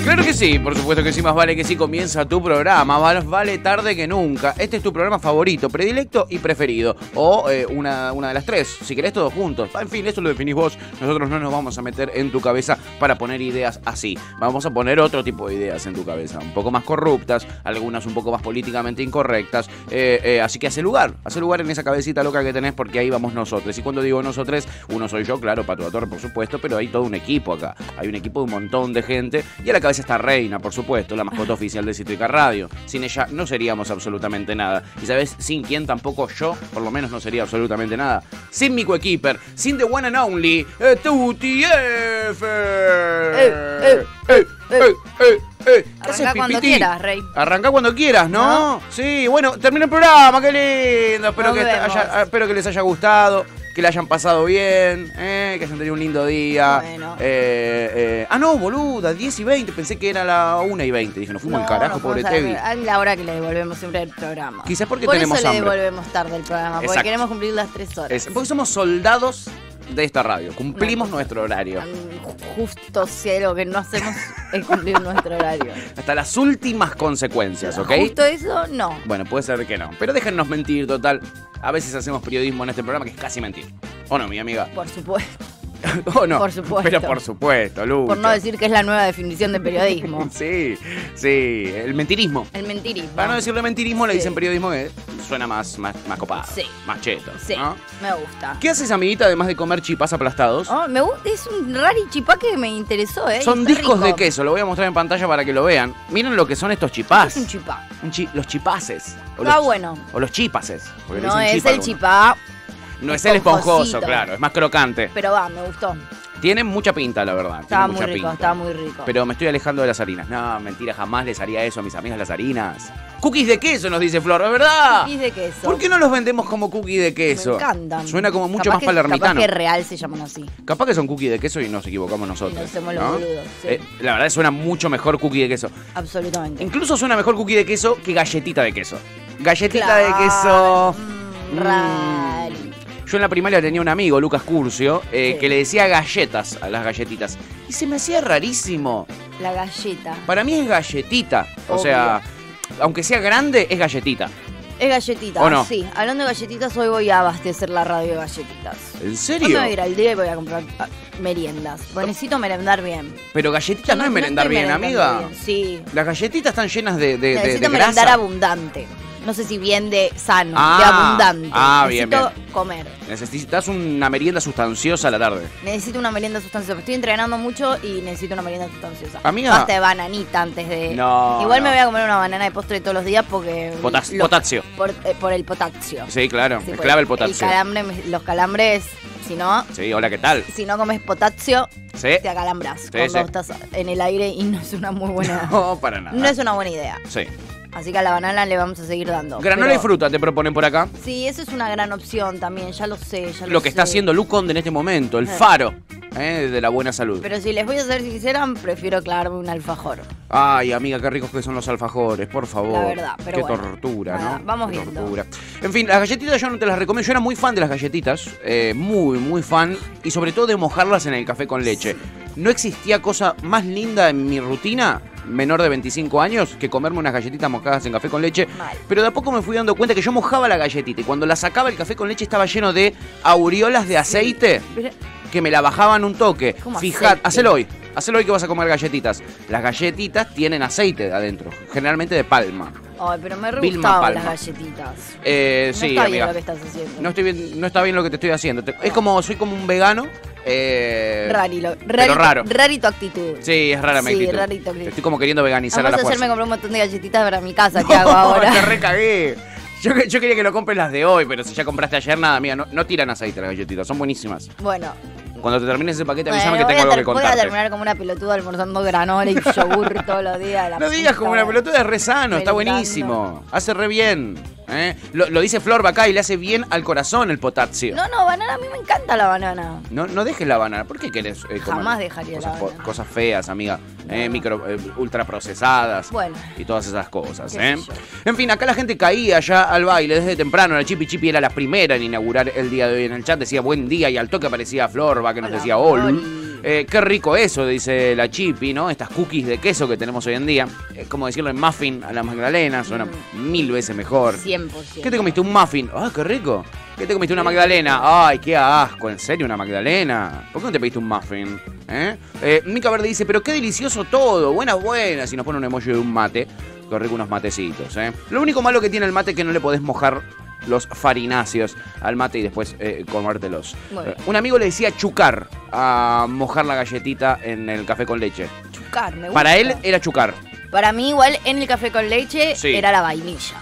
Claro que sí, por supuesto que sí, más vale que sí, comienza tu programa, más vale tarde que nunca. Este es tu programa favorito, predilecto y preferido, o una de las tres, si querés todos juntos. En fin, eso lo definís vos, nosotros no nos vamos a meter en tu cabeza para poner ideas así. Vamos a poner otro tipo de ideas en tu cabeza, un poco más corruptas, algunas un poco más políticamente incorrectas, así que hace lugar en esa cabecita loca que tenés, porque ahí vamos nosotros. Y cuando digo nosotros, uno soy yo, claro, Pato La Torre, por supuesto, pero hay todo un equipo acá, hay un equipo de un montón de gente, y a la cabeza está Reina, por supuesto, la mascota oficial de Cítrica Radio. Sin ella no seríamos absolutamente nada. Y sabes, sin quién tampoco yo, por lo menos no sería absolutamente nada. Sin mi coequiper, sin the one and only, Tuti F. Arranca cuando quieras, Rey. Arranca cuando quieras, ¿no? Sí, bueno, termina el programa, qué lindo. Espero que les haya gustado, que le hayan pasado bien, que hayan tenido un lindo día. Bueno. No, boluda, 10 y 20, pensé que era la 1 y 20. Dije, nos fuimos al carajo, pobre Tevi. A la hora que le devolvemos siempre el programa. Quizás porque por tenemos eso hambre. le devolvemos tarde el programa, porque Exacto. queremos cumplir las 3 horas. Porque somos soldados de esta radio, cumplimos nuestro horario. Justo cero que no hacemos es cumplir nuestro horario. Hasta las últimas consecuencias, ¿ok? Justo eso, no. Bueno, puede ser que no. Pero déjennos mentir, total. A veces hacemos periodismo en este programa que es casi mentir. ¿O no, mi amiga? Por supuesto. ¿O no? Por supuesto. Pero por supuesto, Lucha. Por no decir que es la nueva definición de periodismo. Sí, el mentirismo. El mentirismo. Para no decirle mentirismo, le Sí. dicen periodismo que suena más copado. Sí. Más cheto. Sí, ¿no? me gusta. ¿Qué haces, amiguita, además de comer chipás aplastados? Oh, me gusta, es un rari chipá que me interesó, Son está discos rico. de queso, lo voy a mostrar en pantalla para que lo vean. Miren lo que son estos chipás. Es un chipá. Los chipaces. Bueno. O los chipaces. porque le No dicen es chip a el algunos. chipá, No es el esponjoso, esponjosito. claro, es más crocante. pero me gustó. Tiene mucha pinta, la verdad. Estaba tiene muy mucha rico, pinta. estaba muy rico. Pero me estoy alejando de las harinas. No, mentira, jamás les haría eso a mis amigas las harinas. Cookies de queso, nos dice Flor, ¿es verdad? Cookies de queso. ¿Por qué no los vendemos como cookies de queso? Me encantan. Suena como mucho Capaz más que- palermitano. Capaz que real se llaman así. Capaz que son cookies de queso y nos equivocamos nosotros. Y nos hacemos los ¿no? boludos, sí. La verdad suena mucho mejor cookie de queso. Absolutamente. Incluso suena mejor cookie de queso que galletita de queso. Galletita Claro. de queso. Rari. Yo en la primaria tenía un amigo, Lucas Curcio, Sí. que le decía galletas a las galletitas. Y se me hacía rarísimo. La galleta. Para mí es galletita. O Obvio. sea, aunque sea grande, es galletita. Es galletita, ¿O no? sí. Hablando de galletitas, hoy voy a abastecer la radio de galletitas. ¿En Hoy serio? me voy a ir al día y voy a comprar meriendas. Porque necesito merendar bien. Pero galletitas no es merendar estoy bien, merendando amiga. bien. Sí. Las galletitas están llenas de Necesito grasa. merendar abundante. No sé si bien de sano, Ah, de abundante. bien, Necesito bien. comer. Necesitas una merienda sustanciosa a la tarde. Necesito una merienda sustanciosa. Estoy entrenando mucho y necesito una merienda sustanciosa. Amiga. Basta de bananita antes de... No, Igual no. me voy a comer una banana de postre todos los días porque... Potasio. Por el potasio. Sí, claro. Sí, es por clave el potasio. Los calambres, si no Sí, hola, ¿qué tal? comes potasio, Sí. te acalambras Sí, cuando sí. estás en el aire y no es una muy buena... No, para nada. No es una buena idea. Sí. Así que a la banana le vamos a seguir dando. Granola Pero- y fruta te proponen por acá. Sí, eso es una gran opción también, ya lo sé. Lo que está haciendo Lu Conde en este momento, el faro de la buena salud. Pero si les voy a ser sincera, prefiero clavarme un alfajor. Ay, amiga, qué ricos que son los alfajores, por favor. La verdad, pero qué bueno. tortura, Nada, ¿no? vamos Qué viendo. tortura. En fin, las galletitas yo no te las recomiendo. Yo era muy fan de las galletitas, muy fan, y sobre todo de mojarlas en el café con leche. No existía cosa más linda en mi rutina, menor de 25 años, que comerme unas galletitas mojadas en café con leche. Mal. Pero de a poco me fui dando cuenta que yo mojaba la galletita y cuando la sacaba el café con leche estaba lleno de aureolas de aceite Pero- que me la bajaban un toque. ¿Cómo Fijate, aceite? hacelo hoy que vas a comer galletitas. Las galletitas tienen aceite adentro, generalmente de palma. Ay, pero me re Vilma gustaban las Palma. galletitas. Sí, No está bien amiga. lo que estás haciendo. No está bien lo que te estoy haciendo. Es como, soy como un vegano. Pero raro. Rari tu actitud. Sí, es rara mi Sí, actitud. rara tu actitud. Estoy como queriendo veganizar a la Vamos a hacerme fuerza. comprar un montón de galletitas para mi casa. ¿Qué hago ahora? Te recagué. Yo quería que lo compres las de hoy, pero si ya compraste ayer, nada, mía, no tiran aceite las galletitas, son buenísimas. Bueno. Cuando te termines ese paquete, avísame Bueno, que tengo algo que voy a contarte. terminar como una pelotuda almorzando granola y yogur todos los días. La No digas puta como una madre. pelotuda, es re sano, está Merendando. buenísimo. Hace re bien. Lo dice Flor acá y le hace bien al corazón el potasio. No, banana, a mí me encanta la banana. No dejes la banana. ¿Por qué querés comer Jamás dejaría la banana. cosas feas, amiga? No. Ultraprocesadas. Bueno. Y todas esas cosas, Qué sé yo. En fin, acá la gente caía ya al baile desde temprano. La Chipi Chipi era la primera en inaugurar el día de hoy en el chat. Decía buen día y al toque aparecía Florba que nos Hola, decía hola. Flori. Qué rico eso, dice la Chipi, ¿no? Estas cookies de queso que tenemos hoy en día. Como decirlo en muffin a la magdalena, suena 1000 veces mejor. 100%. ¿Qué te comiste? ¿Un muffin? ¡Ay, qué rico! ¿Qué te comiste? ¿Una magdalena? ¡Ay, qué asco! ¿En serio una magdalena? ¿Por qué no te pediste un muffin? Mica Verde dice, pero qué delicioso todo. Buenas, buenas. Y nos pone un emoji de un mate. Qué rico unos matecitos, Lo único malo que tiene el mate es que no le podés mojar los farináceos al mate y después comértelos. Un amigo le decía chucar a mojar la galletita en el café con leche. Chucar, me gusta. Para él era chucar. Para mí igual en el café con leche Sí. era la vainilla.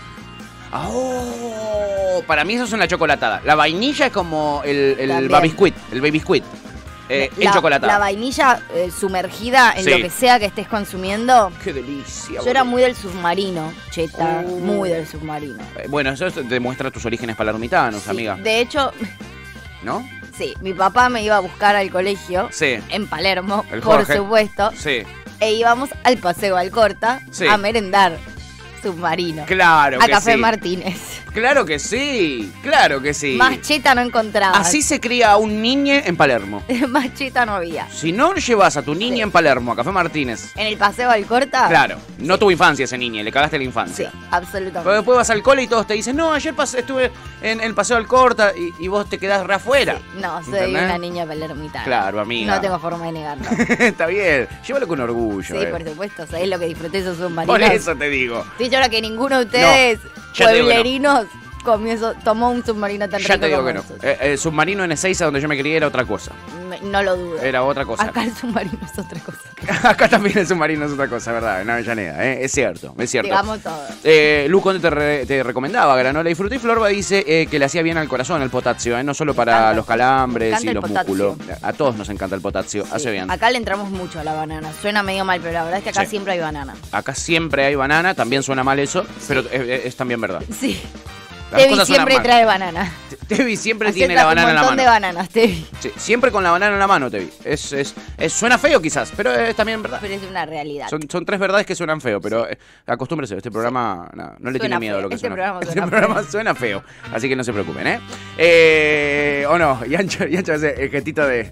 Oh, para mí eso es una chocolatada. La vainilla es como el También. babiscuit, el baby squid. En chocolatada. La vainilla sumergida en Sí. lo que sea que estés consumiendo. Qué delicia. Yo era boludo. muy del submarino, cheta, Oh. muy del submarino. Bueno, eso demuestra tus orígenes palermitanos, Sí, amiga. de hecho, ¿No? sí, mi papá me iba a buscar al colegio Sí. en Palermo, El por Jorge. supuesto, Sí. e íbamos al Paseo Alcorta Sí. a merendar submarino. Claro A que Café sí. Martínez. Claro que sí. Claro que sí. Más cheta no encontraba. Así se cría a un niño en Palermo. Más cheta no había. Si no llevas a tu niña Sí. en Palermo a Café Martínez, En el Paseo Alcorta. claro, no tuvo infancia ese niño, le cagaste la Sí, infancia. Pero absolutamente. después vas al cole y todos te dicen, no, ayer estuve en el Paseo Alcorta y vos te quedás re afuera. No, soy ¿Entendés? una niña palermitana. Claro, amiga. No tengo forma de negarlo. Está bien, llévalo con orgullo. Sí, por supuesto, sabés lo que disfruté esos submarinos. Por eso te digo. Dicho ahora que ninguno de ustedes, ya te digo que no. pueblerinos, tomó un submarino tan rico Ya te digo como que no. esos. El submarino en Ezeiza, donde yo me crié, era otra cosa. No lo dudo. Era otra cosa. Acá el submarino es otra cosa. Acá también el submarino es otra cosa, ¿verdad? En Avellaneda, es cierto, es cierto. Digamos todo. Lu Conde te recomendaba granola y fruta y Florba dice que le hacía bien al corazón el potasio, no solo para encanta. los Me calambres encanta y el los potasio. músculos. A todos nos encanta el potasio, hace Sí, bien. acá le entramos mucho a la banana. Suena medio mal, pero la verdad es que acá Sí. siempre hay banana. Acá siempre hay banana, también suena mal eso, pero es también verdad. Sí. Las Tevi cosas suenan siempre mal. trae banana. Tevi siempre Acepta tiene la banana en un la montón mano. de bananas, Tevi. Sí, siempre con la banana en la mano, Tevi. Suena feo quizás, pero es también verdad. Pero es una realidad. Son tres verdades que suenan feo, pero acostúmbrese, este programa no le Suena tiene miedo a feo, lo que este suena. programa Este suena programa feo. suena feo, así que no se preocupen, o no, y Ancho hace el gestito de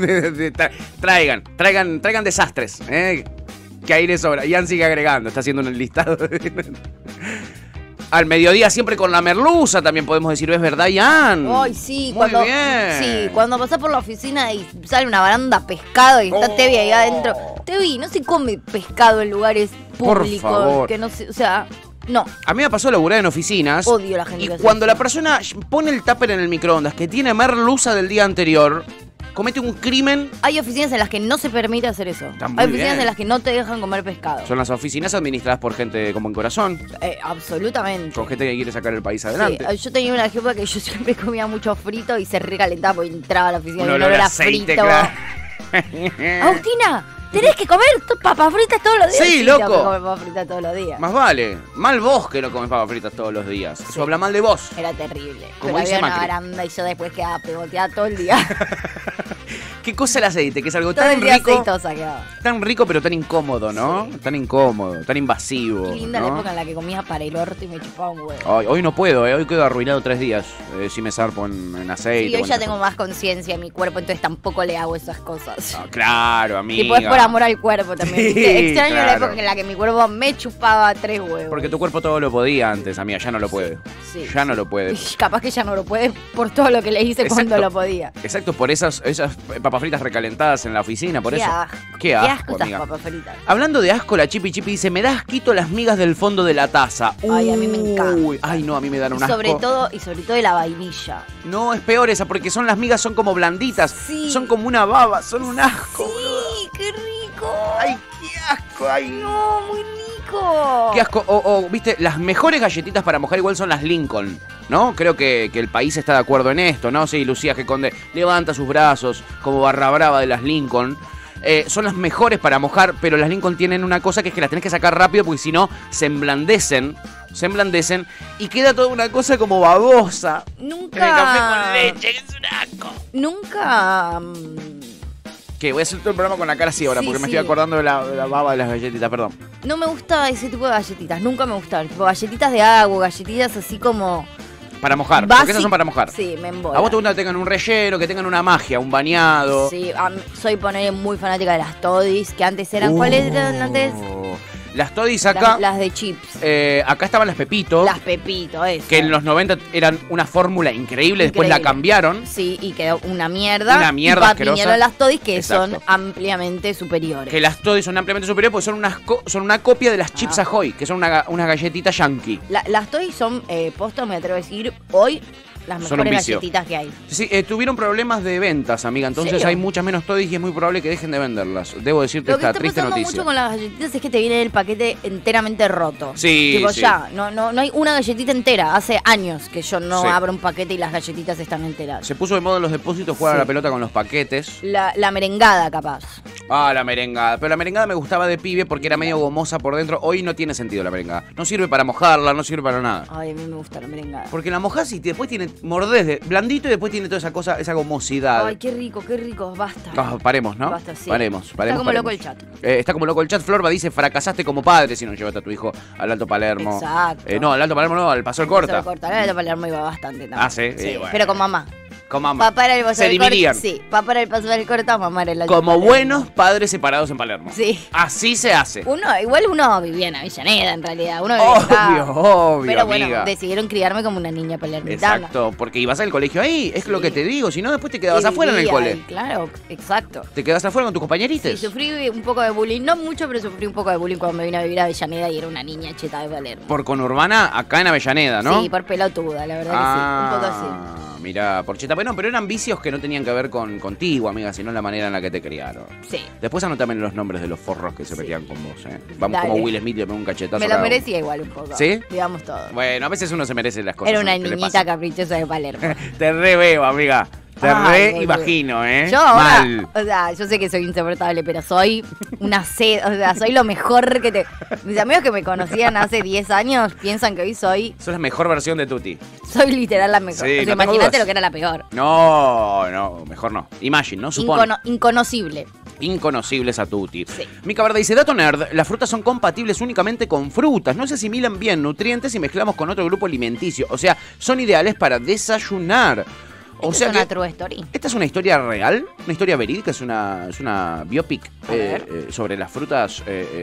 traigan desastres, que ahí le sobra. Ian sigue agregando, está haciendo un listado. Al mediodía siempre con la merluza también podemos decir, ¿es verdad, Ian? Ay, sí, Muy cuando, bien. sí, cuando pasás por la oficina y sale una baranda pescado y está Oh. Tevi ahí adentro. Tevi, no se come pescado en lugares Por públicos. favor. Que no se, o sea, no. A mí me pasó laburar en oficinas. Odio a la gente Y que hace cuando eso. la persona pone el tupper en el microondas que tiene merluza del día anterior, comete un crimen. Hay oficinas en las que no se permite hacer eso. Está muy Hay oficinas bien. en las que no te dejan comer pescado. Son las oficinas administradas por gente con buen corazón, Absolutamente. con gente que quiere sacar el país Sí, adelante. yo tenía una jefa que yo siempre comía mucho frito y se recalentaba porque entraba a la oficina Un y el olor olor a a aceite, frito. claro. Agustina, tenés que comer papas fritas todos los días. Sí, tengo loco. que comer papas fritas todos los días. Más vale. Mal vos que no comes papas fritas todos los días. Eso Sí. habla mal de vos. Era terrible. Como Pero dice había una Macri. baranda y yo después quedaba pegoteada todo el día. ¿Qué cosa el aceite? Que es algo todo tan el día rico. aceitosa quedaba. Tan rico pero tan incómodo, ¿no? Tan incómodo, tan invasivo. Qué linda ¿no? la época en la que comía para el orto y me chupaba un huevo. Hoy no puedo, hoy quedo arruinado 3 días si me zarpo en aceite. Sí, hoy o en ya esas tengo más conciencia en mi cuerpo, entonces tampoco le hago esas cosas. cosas. Claro, amiga. Y pues por amor al cuerpo también. Sí, ¿viste? Extraño la claro. época en la que mi cuerpo me chupaba 3 huevos. Porque tu cuerpo todo lo podía antes, amiga, ya no lo puede. Sí. Ya no lo puede. Y capaz que ya no lo puede por todo lo que le hice cuando Exacto. lo podía. Exacto, por esas papas fritas recalentadas en la oficina, por Qué eso. asco. Qué asco, esas amiga. papas fritas. Hablando de asco, la Chipi dice, me da asquito las migas del fondo de la taza. Ay, a mí me encanta. Uy, ay, no, a mí me dan un Y asco. sobre todo de la vainilla. No, es peor esa, porque las migas son como blanditas. Sí. Son como una baba, son un asco. Sí, qué rico. Ay, qué asco, ay. No, muy rico. Qué asco. Viste, las mejores galletitas para mojar igual son las Lincoln, ¿no? Creo que el país está de acuerdo en esto, ¿no? Sí, Lucía G. Conde levanta sus brazos como barra brava de las Lincoln. Son las mejores para mojar, pero las Lincoln tienen una cosa que es que las tenés que sacar rápido porque si no se emblandecen y queda toda una cosa como babosa. Nunca. En el café con leche, que es un asco. Nunca. ¿Qué? Voy a hacer todo el programa con la cara así ahora, Sí, porque me sí. estoy acordando de la baba de las galletitas, perdón. No me gusta ese tipo de galletitas. Nunca me gustaron. Tipo galletitas de agua, galletitas así como. Para mojar, porque esas son para mojar. Sí, me embola. A vos te gusta que tengan un relleno, que tengan una magia, un bañado. Sí, soy poner muy fanática de las toddies, que antes eran... ¿Cuáles eran antes? Las toddies acá... Las de chips. Acá estaban las Pepito. Las Pepito, eso. Que en los 90 eran una fórmula increíble, después la cambiaron. Sí, y quedó una mierda. Una mierda asquerosa. Vinieron las toddies que Exacto. son ampliamente superiores. Que las toddies son ampliamente superiores porque son una copia de las Chips Ahoy, que son unas galletitas yankee. Las toddies son, posta, me atrevo a decir, hoy... las mejores galletitas que hay. Sí, tuvieron problemas de ventas, amiga. Entonces hay muchas menos toddies y es muy probable que dejen de venderlas. Debo decirte esta triste noticia. Lo que está pasando mucho con las galletitas es que te viene el paquete enteramente roto. Sí, tipo, sí. ya, no hay una galletita entera. Hace años que yo no abro un paquete y las galletitas están enteras. Se puso de moda en los depósitos jugar a la pelota con los paquetes. La merengada, capaz. Ah, la merengada. Pero la merengada me gustaba de pibe porque era medio gomosa por dentro. Hoy no tiene sentido la merengada. No sirve para mojarla, no sirve para nada. Ay, a mí me gusta la merengada. Porque la mojás y después tiene mordés de blandito y después tiene toda esa cosa, esa gomosidad. Ay, qué rico, basta. Paremos, ¿no? Basta, sí. Paremos. Está como loco el chat. Está como loco el chat. Florba dice, fracasaste como padre si no llevaste a tu hijo al Alto Palermo. Exacto. No, al Alto Palermo no, al Paso del Corta. Al Alto Palermo iba bastante también. Ah, sí. Bueno. Pero con mamá. Con mamá. Papá era el Paso Se del Corta. dividían. Sí, papá era el Paso del Corta, mamá era el Alto Como Palermo. buenos padres separados en Palermo. Sí. Así se hace. Igual uno vivía en Avellaneda, en realidad. Uno Obvio, pero bueno, amiga. Decidieron criarme como una niña palermitana. Exacto, porque ibas al colegio ahí, es lo que te digo. Si no, después te quedabas afuera en el cole. Claro, exacto. Te quedas afuera con tus compañeritos. Sí, sufrí un poco de bullying. No mucho, pero sufrí un poco de bullying cuando me vine a vivir a Avellaneda y era una niña cheta de Palermo. Por conurbana, acá en Avellaneda, ¿no? Sí, por pelotuda, la verdad que sí. Un poco así. Mirá, por cheta. Bueno, pero eran vicios que no tenían que ver contigo, amiga, sino la manera en la que te criaron. Sí. Después anotame los nombres de los forros que se metían con vos, ¿eh? Vamos Dale. como Will Smith, le pego un cachetazo. Me lo merecía igual un poco. ¿Sí? Digamos todo. Bueno, a veces uno se merece las cosas. Era una que le niñita pasan. caprichosa de Palermo. Te re veo, amiga. Te imagino, ¿eh? Yo ahora, Mal. o sea, yo sé que soy insoportable, pero soy una sed, o sea, soy lo mejor que te... Mis amigos que me conocían hace 10 años piensan que hoy soy la mejor versión de Tuti. Soy literal la mejor. Sí, o sea, no tengo imagínate dudas. lo que era la peor. No, mejor no. Imagine, ¿no? Supone. Inconocible. Inconocibles a Tuti. Sí. Mica Verde dice, dato nerd, las frutas son compatibles únicamente con frutas, no se asimilan bien nutrientes si mezclamos con otro grupo alimenticio, o sea, son ideales para desayunar. O sea es una que true story. esta es una historia real, una historia verídica, es una biopic sobre las frutas,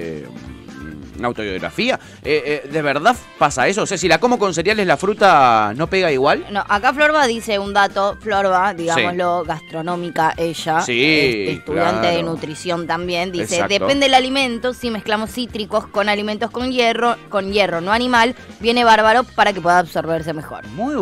una autobiografía. ¿De verdad pasa eso? O sea, si la como con cereales, la fruta no pega igual. No, acá Florba dice un dato, Florba, digámoslo, gastronómica ella, Sí, estudiante claro. de nutrición también, dice, Exacto. depende del alimento, si mezclamos cítricos con alimentos con hierro no animal, viene bárbaro para que pueda absorberse mejor. Muy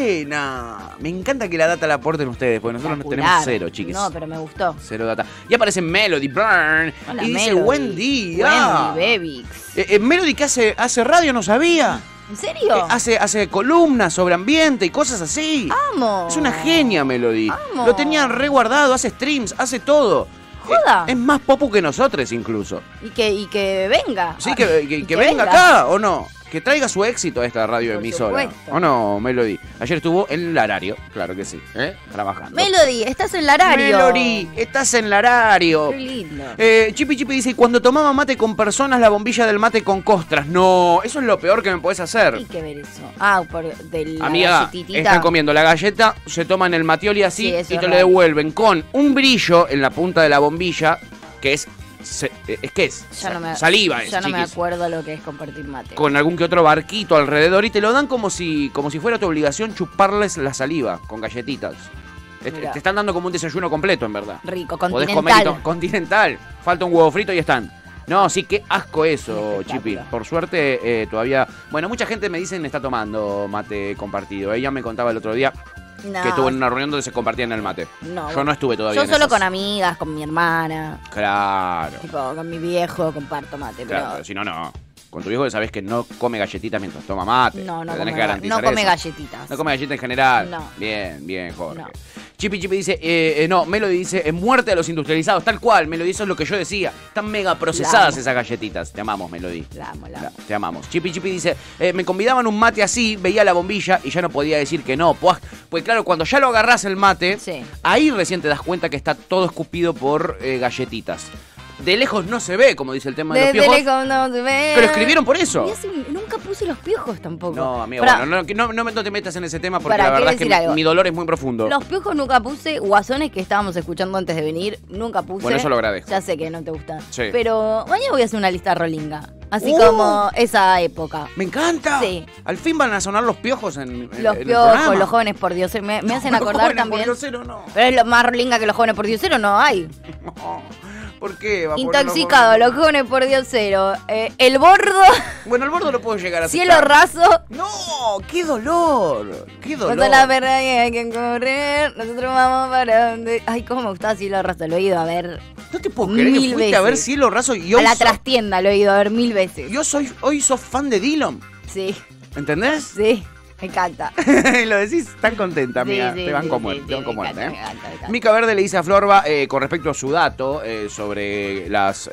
buena. Me encanta que la data la aporten ustedes, porque nosotros no tenemos cero, chiquis. No, pero me gustó. Cero data. Y aparece Melody Burn. Hola, Y dice, Melody. buen día. Wendy, Bebix. Melody que hace radio, no sabía. ¿En serio? Hace columnas sobre ambiente y cosas así. ¡Amo! Es una genia, Melody. Amo. Lo tenían reguardado, hace streams, hace todo. Joda. Es más popu que nosotros incluso. Y que venga. Sí, que venga acá, ¿o no? Que traiga su éxito a esta radio Por emisora. supuesto. ¿O no, Melody? Ayer estuvo en el horario, claro que sí, trabajando. Melody, estás en el horario. Melody, estás en el horario. Qué lindo. Chipi dice, y cuando tomaba mate con personas, la bombilla del mate con costras. No, eso es lo peor que me podés hacer. Hay que ver eso. Ah, por de la Amiga, galletitita. están comiendo la galleta, se toman el matioli así Sí, eso y es te lo real. devuelven con un brillo en la punta de la bombilla, que es... ¿Qué es? Saliva es, Ya no me chiquis. acuerdo lo que es compartir mate. Con algún que otro barquito alrededor y te lo dan como si fuera tu obligación chuparles la saliva con galletitas. Te Mirá. están dando como un desayuno completo, en verdad. Rico, Podés continental. comer continental. Falta un huevo frito y están. No, sí, qué asco eso, Un Chipi. espectáculo. Por suerte todavía... Bueno, mucha gente me dicen está tomando mate compartido. Ella me contaba el otro día No, que estuvo en una reunión donde se compartían el mate. No, Yo no estuve todavía yo en solo esas. con amigas, con mi hermana, Claro. tipo con mi viejo comparto mate, Claro, pero si no, no. Con tu hijo sabés que no come galletitas mientras toma mate. no Te come, tenés que garantizar no come eso. galletitas. No come galleta en general. No. Bien, Jorge. No. Chipi dice, no, Melody dice, muerte a los industrializados, tal cual, Melody, eso es lo que yo decía. Están mega procesadas esas galletitas. Te amamos, Melody. La amo. Te amamos. Chipi dice, me convidaban un mate así, veía la bombilla y ya no podía decir que no. Pues claro, cuando ya lo agarrás el mate, Sí. ahí recién te das cuenta que está todo escupido por galletitas. De lejos no se ve, como dice el tema de los Desde piojos. lejos no se ve. Pero escribieron por eso. Y nunca puse los piojos tampoco. No, amigo, Pará, bueno, no te metas en ese tema porque Pará, la verdad es quiero que decir algo. mi dolor es muy profundo. Los piojos nunca puse, Guasones que estábamos escuchando antes de venir, nunca puse. Bueno, eso lo agradezco. Ya sé que no te gustan. Sí. Pero mañana voy a hacer una lista rolinga. Así como esa época. ¡Me encanta! Sí. Al fin van a sonar los piojos en Los el piojos, programa. los jóvenes por Diosero. Me hacen Los acordar jóvenes también. por Diosero, no. Pero es lo más rolinga que los jóvenes por Diosero, no hay. ¿Por qué? Va a Intoxicado, ponerlo los jóvenes por Diosero. El bordo, Bueno, el bordo lo puedo llegar a cielo aceptar. raso. ¡No! ¡Qué dolor! ¡Qué dolor! Cuando la verdad que hay que correr, nosotros vamos para donde. Ay, cómo me gustaba cielo raso, lo he ido a ver. No te puedo creer que Mil fuiste a ver veces. Cielo Raso y A hoy la sos- trastienda lo he ido a ver 1000 veces. hoy sos fan de Dylan. Sí, ¿Entendés? sí, me encanta. Lo decís tan contenta, amiga. Sí, te van sí, como sí, te van sí, como me ¿eh? encanta, me encanta. Mica Verde le dice a Florba con respecto a su dato sobre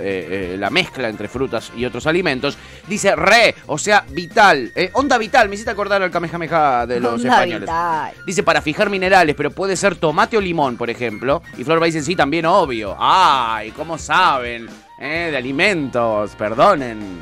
la mezcla entre frutas y otros alimentos. Dice o sea, vital. Onda vital, me hiciste acordar al Kamehameha de los Onda españoles. vital. Dice para fijar minerales, pero puede ser tomate o limón, por ejemplo. Y Florba dice sí, también obvio. Ay, ¿cómo saben? De alimentos, perdonen.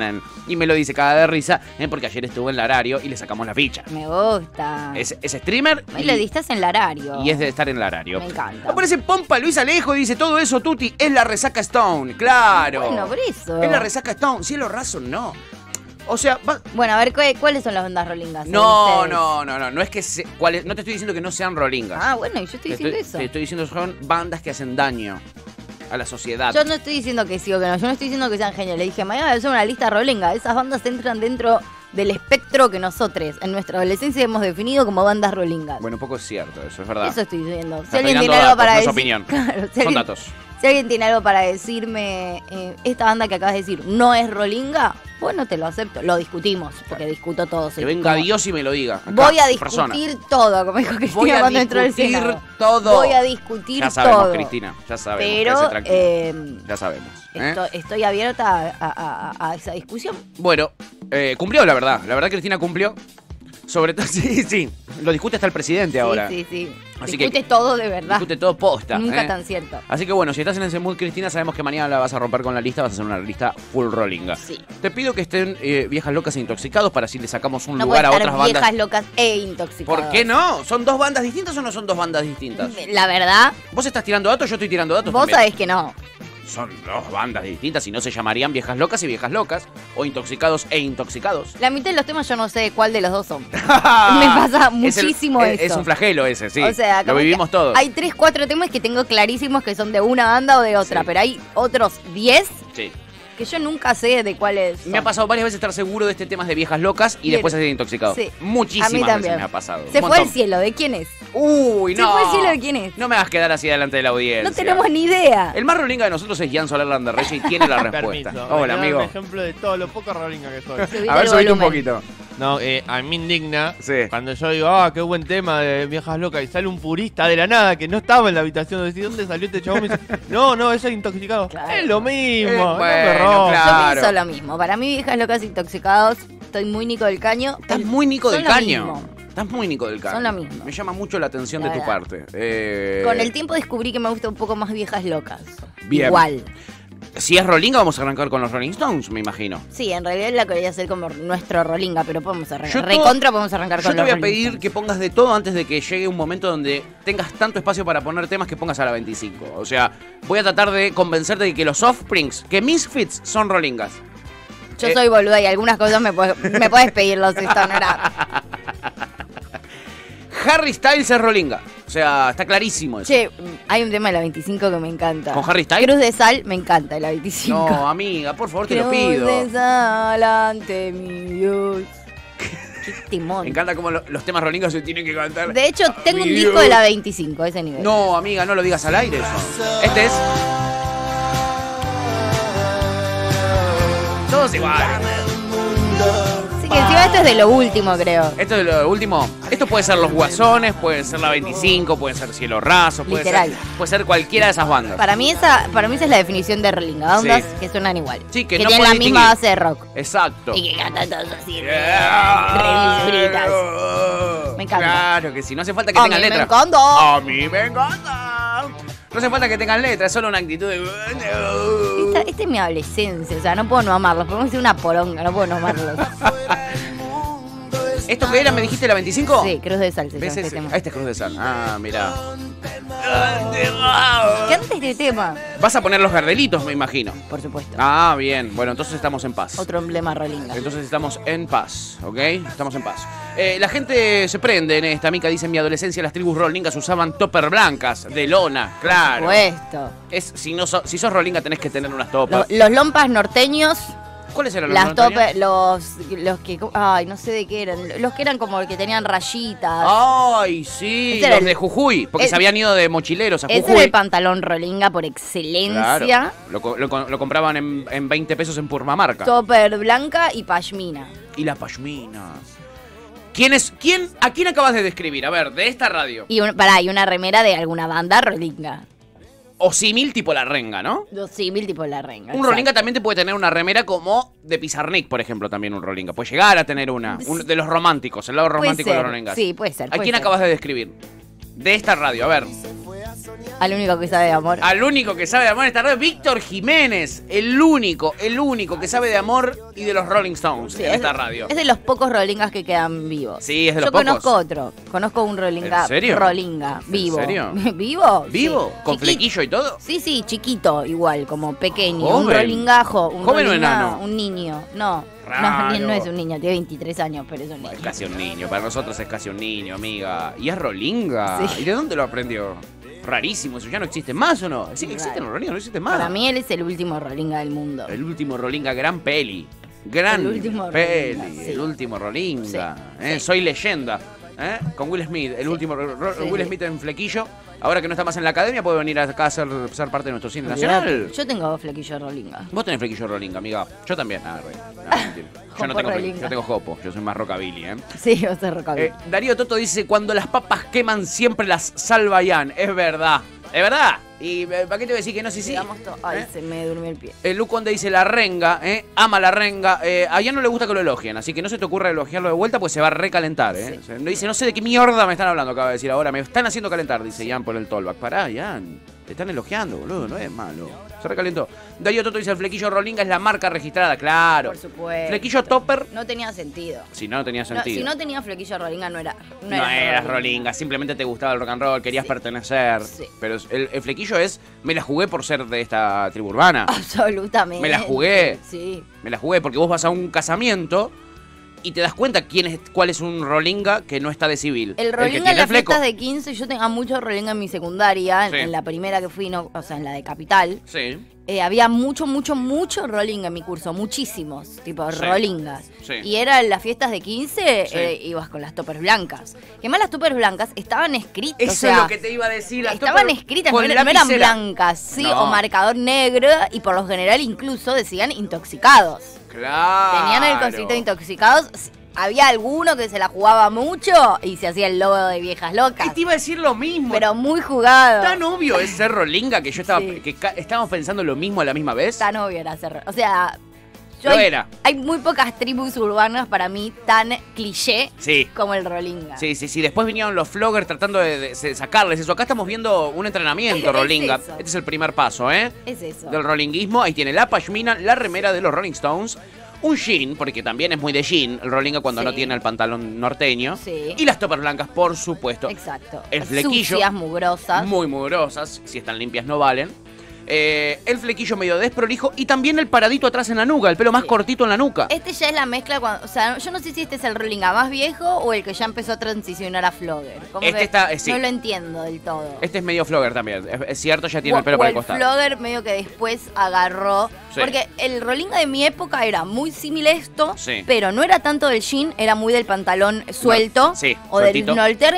Y me lo dice cada de risa, porque ayer estuve en el Larario y le sacamos la ficha. Me gusta. Es streamer Y le diste en el horario. y es de estar en el Larario. Me encanta. Aparece Pompa Luis Alejo y dice todo eso, Tuti, es la resaca Stone. Claro. Bueno, por eso. Es la resaca Stone. Cielo Raso, no. O sea, Bueno, a ver, ¿cuáles son las bandas rolingas? no, ustedes? no es que no te estoy diciendo que no sean rolingas. Ah, bueno, y yo estoy diciendo eso. Te estoy diciendo que son bandas que hacen daño a la sociedad. Yo no estoy diciendo que sí o que no, yo no estoy diciendo que sean geniales. Le dije, mañana voy a hacer una lista rolinga. Esas bandas entran dentro del espectro que nosotros en nuestra adolescencia hemos definido como bandas rolingas. Bueno, un poco es cierto, eso es verdad. Eso estoy diciendo. Si Estás alguien tirando tiene algo datos, para no es decir. opinión. Claro, si Son alguien- datos. Si alguien tiene algo para decirme, esta banda que acabas de decir no es rolinga, bueno, te lo acepto. Lo discutimos, porque discuto todo. Que venga Dios y me lo diga. Acá, Voy a en persona. discutir todo, como dijo Voy Cristina a cuando entró al discutir Senado. todo. Voy a discutir Ya sabemos, todo. Cristina, ya sabemos. Pero quédese tranquila. Ya sabemos. estoy abierta a esa discusión. Bueno, cumplió la verdad Cristina cumplió. Sobre todo, sí, lo discute hasta el presidente ahora. Sí. Así Discute que- todo de verdad. Discute todo posta. Nunca tan cierto. Así que bueno, si estás en ese mood, Cristina, sabemos que mañana la vas a romper con la lista, vas a hacer una lista full rollinga. Sí. Te pido que estén viejas locas e intoxicados para así le sacamos un No lugar puede a estar otras viejas bandas. locas e intoxicadas. ¿Por qué no? ¿Son dos bandas distintas o no son dos bandas distintas? La verdad, Vos estás tirando datos, yo estoy tirando datos vos también. sabés que no. Son dos bandas distintas y no se llamarían viejas locas y viejas locas o intoxicados e intoxicados. La mitad de los temas yo no sé cuál de los dos son. Me pasa muchísimo eso. Es un flagelo ese, sí. O sea, lo como que vivimos todos. Hay 3, 4 temas que tengo clarísimos que son de una banda o de otra, Sí. pero hay otros 10 Sí. que yo nunca sé de cuáles son. Me ha pasado varias veces estar seguro de este tema de viejas locas y Bien. después ser intoxicado. Sí. Muchísimas A mí veces también. me ha pasado. Se Un fue al montón. cielo, ¿de quién es? Uy, Se no. fue al cielo, ¿de quién es? No me hagas quedar así delante de la audiencia. No tenemos ni idea. El más rolinga de nosotros es Jan Soler Landerreyes y tiene la respuesta. Permiso. Hola, me amigo. Un ejemplo de todo lo poco rolinga que soy. Subite A ver, el subite un volumen. poquito. No, a mí me indigna Sí. cuando yo digo, qué buen tema de viejas locas y sale un purista de la nada que no estaba en la habitación. ¿De dónde salió este chabón? Me dice, no, eso es intoxicado. Claro. Es lo mismo. no me bueno, rompas. claro. Yo pienso lo mismo. Para mí, viejas locas intoxicados, estoy muy Nico del Caño. Estás muy Nico Son del lo Caño. mismo. Estás muy Nico del Caño. Son lo mismo. Me llama mucho la atención La de tu verdad. parte. Con el tiempo descubrí que me gusta un poco más viejas locas. Bien. Igual. Si es rolinga, vamos a arrancar con los Rolling Stones, me imagino. Sí, en realidad la quería hacer como nuestro rolinga, pero podemos arrancar. Yo todo- Recontra podemos arrancar Yo con te los voy a Rolling pedir Stones. que pongas de todo antes de que llegue un momento donde tengas tanto espacio para poner temas que pongas a la 25. O sea, voy a tratar de convencerte de que los Offsprings, que Misfits son rolingas. Yo soy boluda y algunas cosas me puedes pedir los Stoner. Harry Styles es rolinga. O sea, está clarísimo eso. Che, hay un tema de la 25 que me encanta. ¿Con Harry Styles? Cruz de Sal me encanta de la 25. No, amiga, por favor, te lo Cruz pido. de Sal ante mi Dios. Qué timón. Me encanta cómo los temas rolingas se tienen que cantar. De hecho, tengo un Dios. disco de la 25, a ese nivel. No, amiga, no lo digas al aire eso. Este es. Todos iguales. Sí, que encima esto es de lo último, creo. Esto es lo último. Esto puede ser Los Guasones, puede ser la 25, puede ser Cielo Raso, Literal. puede ser cualquiera de esas bandas. Para mí esa es la definición de rolinga. Bandas Sí. que suenan igual. Sí, que que no tienen la pueden misma distinguir. base de rock. Exacto. Y que cantan todos así. Yeah. Revisbritas. Me encanta. Claro que sí, no hace falta que A tengan mí me letra. encanta. A mí me encanta. No hace falta que tengan letra, es solo una actitud de... Esta es mi adolescencia, o sea, no puedo no amarlos. Podemos decir una poronga, no puedo no amarlos. ¿Esto qué era? ¿Me dijiste la 25? Sí, Cruz de Sal se llama ¿Ves este ese? tema. Este es Cruz de Sal. Ah, mirá. Canta este tema, Vas a poner los gardelitos, me imagino. por supuesto. Ah, bien. Bueno, entonces estamos en paz. Otro emblema rolinga. Entonces estamos en paz, ¿ok? Estamos en paz. La gente se prende en esta. Mica dice, en mi adolescencia las tribus rolingas usaban topper blancas, de lona, claro. Por supuesto. Si sos rolinga tenés que tener unas toppers. Los lompas norteños, ¿Cuáles eran los las norteños? toppers, los que, ay, no sé de qué eran, los que eran como que tenían rayitas. Ay, sí, Ese era los el- de Jujuy, porque se habían ido de mochileros a Ese Jujuy. era el pantalón rolinga por excelencia. Claro. Lo compraban en 20 pesos en Purmamarca. Topper blanca y pashmina. Y la pashmina. ¿A quién acabas de describir? A ver, de esta radio. Y una remera de alguna banda rolinga. O símil tipo la renga, ¿no? Los símil tipo la renga. Un exacto. rolinga también te puede tener una remera como de Pizarnik, por ejemplo, también un rolinga. Puede llegar a tener una. De los románticos, el lado Puede romántico de ser, los rolingas. sí, puede ser, ¿A puede quién ser. acabas de describir? De esta radio, a ver. Al único que sabe de amor. Al único que sabe de amor en esta radio, Víctor Jiménez. El único que sabe de amor y de los Rolling Stones Sí, en esta radio. Es de los pocos rolingas que quedan vivos. Sí, es de los Yo pocos. conozco otro. Conozco un rolinga. ¿En serio? Rolinga, vivo. ¿En serio? ¿Vivo? ¿Vivo? Sí. ¿Con Chiquito. flequillo y todo? Sí, sí, chiquito, igual, como pequeño. Joven. Un rolingajo. Un ¿Joven o rolinga, enano? Un niño. No, Raro. no es un niño, tiene 23 años, pero es un niño. Es casi un niño, para nosotros es casi un niño, amiga. Y es rolinga. Sí. ¿Y de dónde lo aprendió? Rarísimo, ¿eso ya no existe más o no? Sí, existen los rolingas, no existen más. Para mí él es el último rolinga del mundo. El último rolinga, gran peli. Gran El último peli. rolinga, sí. El último rolinga. Sí. Soy leyenda. Con Will Smith, el último Sí, Will sí. Smith en flequillo. Ahora que no está más en la academia, puede venir acá a ser parte de nuestro cine nacional. Yo tengo flequillo rolinga. Vos tenés flequillo rolinga, amiga. Yo también. Mentira. Yo no Jopo tengo flequillo, rolinga. yo tengo jopo. Yo soy más rockabilly, ¿eh? Sí, yo soy rockabilly. Darío Toto dice, cuando las papas queman siempre las salvayan. Es verdad. Es verdad. ¿Y para qué te voy a decir que no? Sí, sí. Digamos todo. Ay, se me durmió el pie. Lu Conde dice la renga, ama la renga. A ella no le gusta que lo elogien, así que no se te ocurra elogiarlo de vuelta, pues se va a recalentar. Sí. O sea, dice, no sé de qué mierda me están hablando, acaba de decir ahora. Me están haciendo calentar, dice Ian por el tollback. Pará, Ian. Te están elogiando, boludo, no es malo. Se recalentó. Darío Toto dice, el flequillo rolinga es la marca registrada, claro. Por supuesto. Flequillo topper, No tenía sentido. si no tenía sentido. Si no tenía flequillo rolinga, no eras No eras rolinga, simplemente te gustaba el rock and roll, querías pertenecer. Sí. Pero el flequillo es, me la jugué por ser de esta tribu urbana. Absolutamente. Me la jugué. Sí. Me la jugué porque vos vas a un casamiento y te das cuenta cuál es un rolinga que no está de civil. El que rolinga tiene en las el fleco. fiestas de 15, yo tenía mucho rolinga en mi secundaria, Sí. en la primera que fui, no, o sea, en la de Capital. Sí. Había mucho rolinga en mi curso, muchísimos, tipo Sí. rolingas. Sí. Y eran las fiestas de 15, Sí. Ibas con las toppers blancas. Que más las toppers blancas estaban escritas, Eso o sea, es lo que te iba a decir. las estaban topper escritas, con no eran lapicera. blancas, sí, No. o marcador negro, y por lo general incluso decían intoxicados. Claro. Tenían el cosito de intoxicados. Había alguno que se la jugaba mucho y se hacía el logo de viejas locas. Y te iba a decir lo mismo. Pero muy jugado. Tan obvio es ser rolinga que yo estaba Sí. estábamos pensando lo mismo a la misma vez. Tan obvio era hacer. O sea, Lo era. Hay muy pocas tribus urbanas para mí tan cliché Sí. como el rolinga. Sí, sí, sí. Después vinieron los floggers tratando de sacarles eso. Acá estamos viendo un entrenamiento, Es rolinga. eso. Este es el primer paso, ¿eh? Es eso. Del rolinguismo. Ahí tiene la pashmina, la remera de los Rolling Stones, un jean, porque también es muy de jean el rolinga cuando Sí. no tiene el pantalón norteño. Sí. Y las toppers blancas, por supuesto. Exacto. El flequillo. Sucias, mugrosas. Muy mugrosas. Si están limpias no valen. El flequillo medio desprolijo y también el paradito atrás en la nuca, el pelo más Sí. cortito en la nuca. Este ya es la mezcla, o sea, yo no sé si este es el rolinga más viejo o el que ya empezó a transicionar a flogger. Como Este que está, sí. no lo entiendo del todo. Este es medio flogger también. Es cierto, ya tiene el O- pelo o para el costado. flogger medio que después agarró. Sí. Porque el rolinga de mi época era muy similar a esto, Sí. pero no era tanto del jean, era muy del pantalón suelto. sí, o sueltito.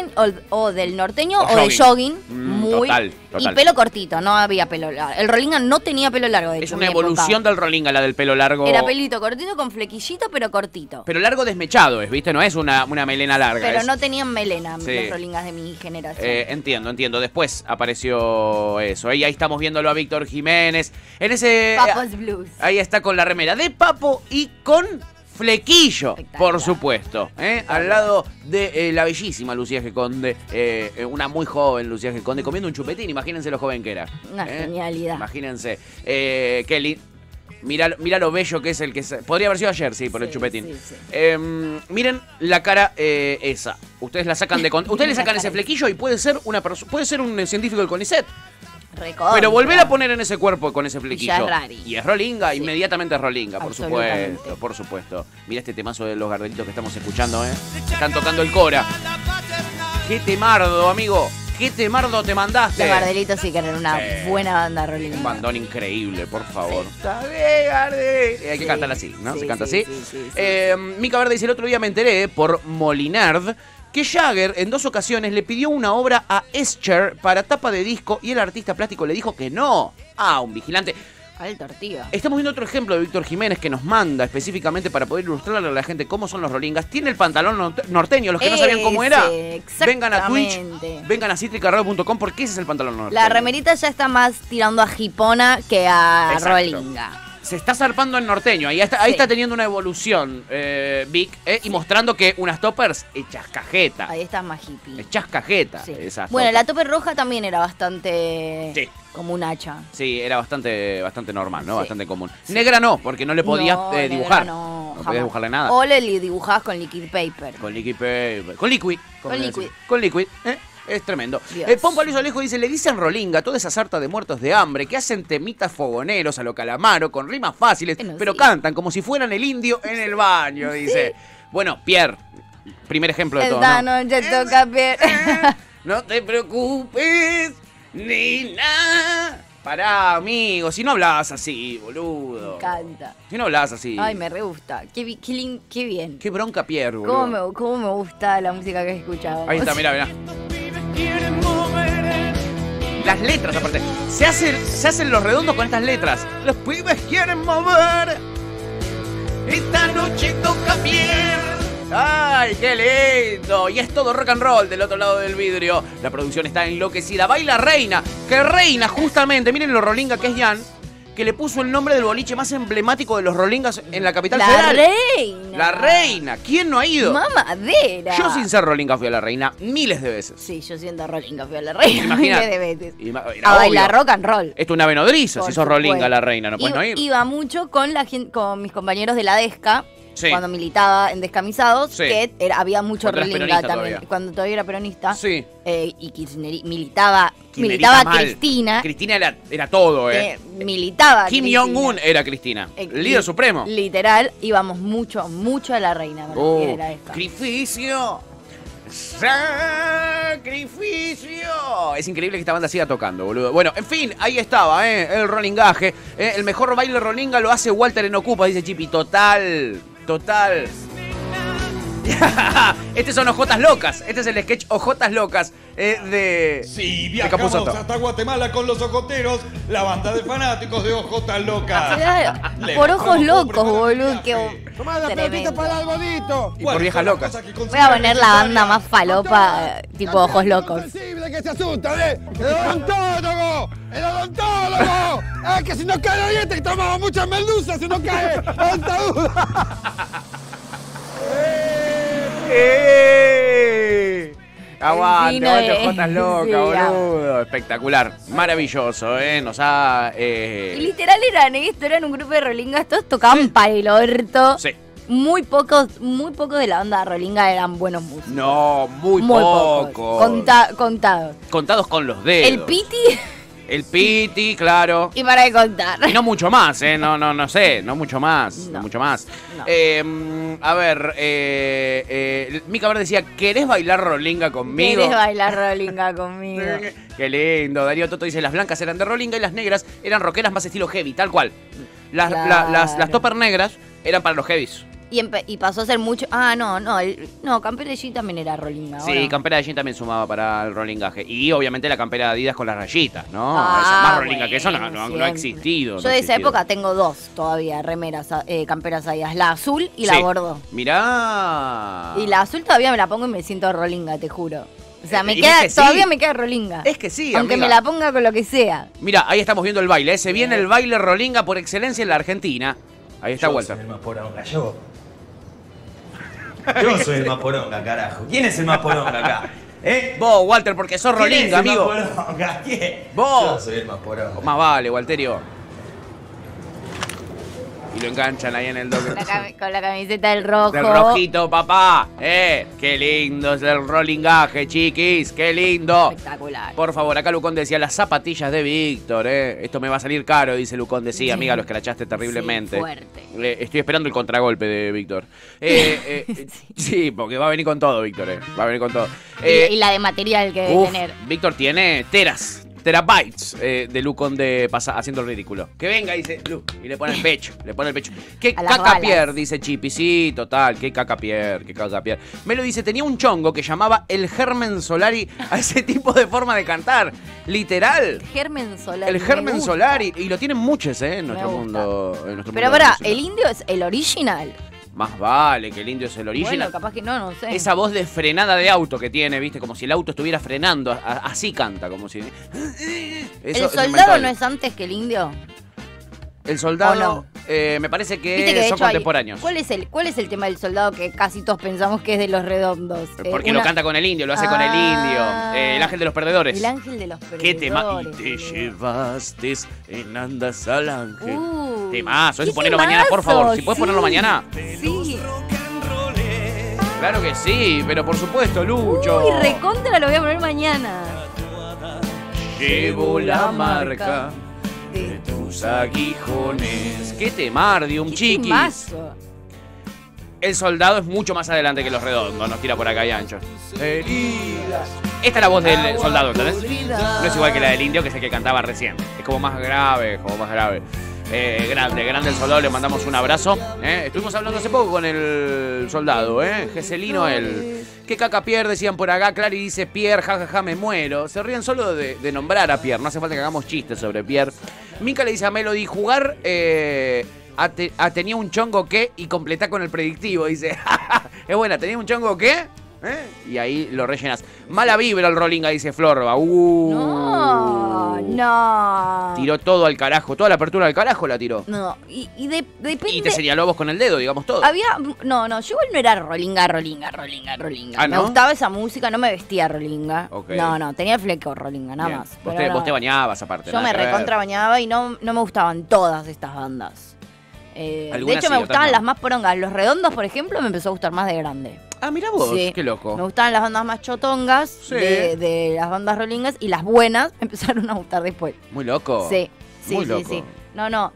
o del norteño O o de jogging. jogging. Muy. Total. Y pelo cortito, no había pelo largo. El rolinga no tenía pelo largo, de Es hecho. una en mi época. evolución del rolinga, la del pelo largo. Era pelito cortito con flequillito, pero cortito. Pero largo desmechado es, ¿viste? No es una melena larga. Pero es- no tenían melena Sí. los rolingas de mi generación. Entiendo. Después apareció eso. Y ahí estamos viéndolo a Víctor Jiménez. En ese. Papos Blues. Ahí está con la remera de Papo y con flequillo, Espectacular. por supuesto, al lado de la bellísima Lucía G. Conde, una muy joven Lucía G. Conde, comiendo un chupetín, imagínense lo joven que era. Una genialidad. Imagínense. Kelly, mira lo bello que es el que... Podría haber sido ayer, sí, por el Sí, chupetín. sí, sí. Miren la cara esa. Ustedes la sacan de... Ustedes le sacan ese flequillo y puede ser puede ser un científico del CONICET. Recontra. Pero volver a poner en ese cuerpo con ese flequillo. Ya es rari. Y es rolinga, Sí. inmediatamente es rolinga, por Absolutamente. supuesto, por supuesto. Mira este temazo de los Gardelitos que estamos escuchando, Están tocando el cora. ¡Qué temardo, amigo! ¡Qué temardo te mandaste! Los Gardelitos sí que eran una buena banda rolinga. Un bandón increíble, por favor. Está bien, Gardel. Hay que Sí, cantar así, ¿no? sí, Se canta sí, así. sí, sí, Mica Verde dice, el otro día me enteré por Molinard que Jagger en 2 ocasiones le pidió una obra a Escher para tapa de disco y el artista plástico le dijo que no. Ah, un vigilante. Alto ortiga. Estamos viendo otro ejemplo de Víctor Jiménez que nos manda específicamente para poder ilustrarle a la gente cómo son los rolingas. Tiene el pantalón norteño, los que no sabían cómo era. Vengan a Twitch, Exactamente. vengan a citricaradio.com porque ese es el pantalón norteño. La remerita ya está más tirando a jipona que a Exacto. rolinga. Se está zarpando en norteño, ahí está, Sí. teniendo una evolución, Vic, y mostrando que unas toppers hechas cajeta. Ahí está más hippie. Hechas cajeta. Sí. Esas Bueno, toppers. la topper roja también era bastante Sí. como un hacha. Sí, era bastante normal, ¿no? Sí. Bastante común. Negra no, porque no le podías No, dibujar. negra no, podías jamás. dibujarle nada. O le dibujabas con liquid paper. Con liquid paper. Con liquid. Con liquid. Con liquid. Es tremendo. Dios. Pompo Aliso Alejo dice, le dicen rolinga a toda esa sarta de muertos de hambre que hacen temitas fogoneros a lo Calamaro con rimas fáciles, Bueno, pero sí. cantan como si fueran el indio en el baño, dice. Bueno, Pierre, primer ejemplo de todo, Esta ¿no? noche toca pier... No te preocupes, ni nada. Pará, amigo, si no hablabas así, boludo. Me encanta. Si no hablabas así. Ay, me re gusta. Qué bien. Qué bronca Pierre, boludo. ¿Cómo me gusta la música que he escuchado? Ahí está, mirá. Las letras, aparte. Se hacen los redondos con estas letras. Los pibes quieren mover. Esta noche toca Pierre. ¡Ay, qué lindo! Y es todo rock and roll del otro lado del vidrio. La producción está enloquecida. Baila Reina, que Reina justamente, miren lo rolinga que es Jan, que le puso el nombre del boliche más emblemático de los rolingas en la capital La federal. reina. La Reina. ¿Quién no ha ido? Mamadera. Yo sin ser rolinga fui a La Reina miles de veces. Sí, yo siento rolinga, fui a la reina Imagínate. miles de veces. Era A bailar obvio. rock and roll. Esto es una venodriza, Por si sos rolinga supuesto. La Reina, no puedes no ir. Iba mucho con la gente, con mis compañeros de la Desca, Sí. cuando militaba en Descamisados, Sí. que había mucho Cuando eras rolinga peronista también. todavía. Cuando todavía era peronista. Sí. Y militaba Kirchnerita mal. Cristina. Cristina era todo, Militaba Kim Cristina. Jong-un era Cristina. El líder supremo. Literal, íbamos mucho a la reina. con los pibes de la Desca. Sacrificio. Sacrificio. Es increíble que esta banda siga tocando, boludo. Bueno, en fin, ahí estaba, el rolingaje. El mejor baile rolinga lo hace Walter en Ocupa, dice Chipi. Total. Estos son Ojotas Locas. Este es el sketch Ojotas Locas de. Sí, de viajamos Capuzotto. hasta Guatemala con los ojoteros, la banda de fanáticos de Ojotas Locas. Le Por ojos mostramos locos, primera boludo. viaje. Qué Tomá la tremendo. pelotita para el bonito. Y por viejas locas. Voy a poner la banda más falopa, tipo Ojos Locos. Sensible que se asustan, ¿eh? ¡El odontólogo! ¡El odontólogo! ¡Ah, que si no cae la dieta, que tomamos muchas meldusas, si no cae! ¡Dentadura! Aguante, vino aguante, de- Jotas Locas, Sí, boludo. Espectacular. Maravilloso, Nos ha. Y literal eran un grupo de rolingas, todos tocaban para el orto. Sí. Muy pocos de la banda rolinga eran buenos músicos. No, muy pocos. poco. Contados. Contados con los dedos. El Piti El Piti, claro. y para de contar. Y no mucho más, No sé, no mucho más. No, No. mucho más. No. A ver, Mica Verde decía, ¿querés bailar rolinga conmigo? ¿Querés bailar rolinga conmigo? Qué lindo. Darío Toto dice, las blancas eran de rolinga y las negras eran rockeras más estilo heavy, tal cual. Las Claro. topper negras eran para los heavies. Y pasó a ser mucho. No, Campera de Jean también era rolinga. ¿o Sí, no? campera de jean también sumaba para el rolingaje. Y obviamente la campera de Adidas con las rayitas, ¿no? Ah, Esa más rolinga que eso no, bueno, no ha siempre. existido. Yo no ha de esa existido. época tengo dos todavía camperas Adidas, la azul y la Sí. bordo. Mirá. Y la azul todavía me la pongo y me siento rolinga, te juro. O sea, Y es que sí. todavía me queda rolinga. Es que sí, Aunque amiga. me la ponga con lo que sea. Mira, ahí estamos viendo el baile. Se viene el baile rolinga por excelencia en la Argentina. Ahí está Yo, Walter. sin el más poronga, yo Yo soy el más poronga, carajo. ¿Quién es el más poronga acá? Vos, Walter, porque sos rolinga, amigo. ¿Quién es el más poronga? ¿Quién? Vos. Yo soy el más poronga. Más vale, Walterio. Y lo enganchan ahí en el doble. Con la camiseta del rojo. Del rojito, papá. Qué lindo es el rolingaje, chiquis. Qué lindo. Espectacular. Por favor, acá Lucón decía, las zapatillas de Víctor, Esto me va a salir caro, dice Lucón. Decía, amiga, lo escrachaste terriblemente. Sí, fuerte. Estoy esperando el contragolpe de Víctor. Sí, porque va a venir con todo, Víctor, Va a venir con todo. Y la de material que debe tener. Víctor tiene terabytes de Lucón haciendo el ridículo. Que venga, dice Lu, y le pone el pecho, Qué caca Pierre, dice Chipi. Sí, total, qué caca Pierre. Me lo dice, tenía un chongo que llamaba el Germen Solari a ese tipo de forma de cantar. Literal. Germen Solari. El Germen Solari. Y lo tienen muchos, en nuestro mundo. Pero ahora, ¿el indio es el original? Más vale que el indio es el original. Bueno, capaz que no sé. Esa voz de frenada de auto que tiene, ¿viste? Como si el auto estuviera frenando. Así canta, como si... ¿El soldado no es antes que el indio? El soldado, no? Me parece que son contemporáneos. ¿Cuál es el tema del soldado que casi todos pensamos que es de Los Redondos? Porque lo canta con el indio, lo hace con el indio. El ángel de los perdedores. El ángel de los perdedores. ¿Qué tema? Y te llevaste en andas al ángel. Temazo, eso ponelo mañana, por favor. Si puedes ponerlo mañana. Sí. Claro que sí, pero por supuesto, Lucho. Uy, recontra lo voy a poner mañana. Llevo la marca de tus aguijones. ¡Qué temardium, chiquis! Temazo. El soldado es mucho más adelante que Los Redondos, nos tira por acá y ancho. Heridas. Esta es la voz del soldado, ¿entendés? No es igual que la del indio, que es el que cantaba recién. Es como más grave, grande el soldado, le mandamos un abrazo. Estuvimos hablando hace poco con el soldado, Geselino él. ¿Qué caca Pierre? Decían por acá. Clary dice Pierre, jajaja, me muero. Se ríen solo de nombrar a Pierre, no hace falta que hagamos chistes sobre Pierre. Mica le dice a Melody, jugar tenía un chongo que y completá con el predictivo. Dice, es buena, tenía un chongo que... Y ahí lo rellenas. Mala vibra el Rolinga, dice Florba. No. Tiró todo al carajo. Toda la apertura al carajo la tiró. No, depende. Y te señaló vos con el dedo, digamos todo. No, yo igual no era Rolinga. ¿Ah, no? Me gustaba esa música, no me vestía Rolinga. Okay. No, tenía el fleco Rolinga, nada más. Vos te bañabas aparte. Yo me recontra bañaba y no me gustaban todas estas bandas. De hecho, me gustaban las más porongas. Los Redondos, por ejemplo, me empezó a gustar más de grande. Ah, mira vos, sí. Qué loco. Me gustaban las bandas más chotongas de las bandas rolingas y las buenas me empezaron a gustar después. Muy loco. Sí. Muy loco. No.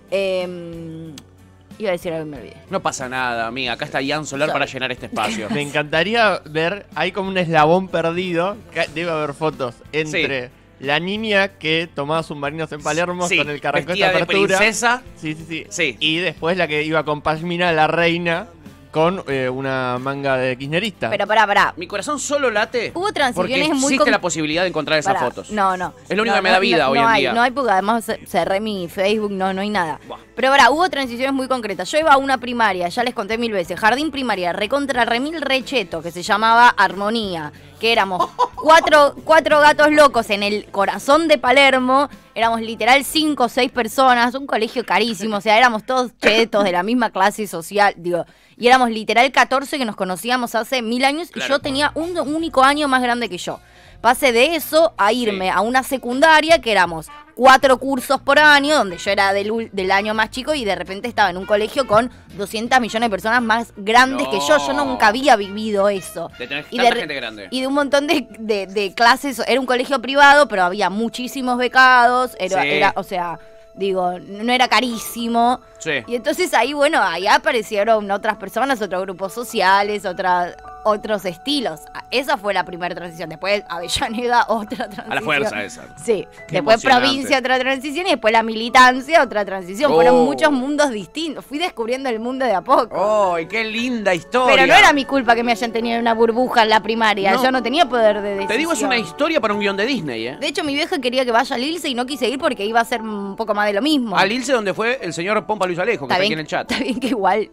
Iba a decir algo y me olvidé. No pasa nada, amiga. Acá está Ian Solar para llenar este espacio. Me encantaría ver, hay como un eslabón perdido, que debe haber fotos entre la niña que tomaba submarinos en Palermo con el carracol de apertura. De princesa. Sí. Y después la que iba con Pashmina, la reina, con una manga de kirchnerista. Pero pará. Mi corazón solo late. Hubo transiciones porque existe la posibilidad de encontrar esas fotos. No. Es lo único que me da vida hoy en día. No hay, porque además cerré mi Facebook, no hay nada. Buah. Pero hubo transiciones muy concretas. Yo iba a una primaria, ya les conté 1000 veces, jardín primaria, recontra remil recheto, que se llamaba Armonía, que éramos cuatro gatos locos en el corazón de Palermo, éramos literal 5 o 6 personas, un colegio carísimo, o sea, éramos todos chetos de la misma clase social, y éramos literal 14 que nos conocíamos hace 1000 años, claro. Y yo tenía un único año más grande que yo. Pasé de eso a irme a una secundaria que éramos 4 cursos por año, donde yo era del año más chico y de repente estaba en un colegio con 200 millones de personas más grandes que yo. Yo nunca había vivido eso. De tener tanta gente grande. Y de un montón de clases. Era un colegio privado, pero había muchísimos becados. Era, o sea, no era carísimo. Sí. Y entonces ahí aparecieron otras personas, otros grupos sociales, otros estilos. Esa fue la primera transición. Después Avellaneda, otra transición. A la fuerza esa. Sí. Después provincia, otra transición. Y después la militancia, otra transición. Fueron muchos mundos distintos. Fui descubriendo el mundo de a poco. ¡Ay, qué linda historia! Pero no era mi culpa que me hayan tenido una burbuja en la primaria. No. Yo no tenía poder de decisión. Te digo, es una historia para un guión de Disney, ¿eh? De hecho, mi vieja quería que vaya al Ilse y no quise ir porque iba a ser un poco más de lo mismo. Al Ilse, donde fue el señor Pompa Luis Alejo, que está aquí en el chat. Está bien que igual...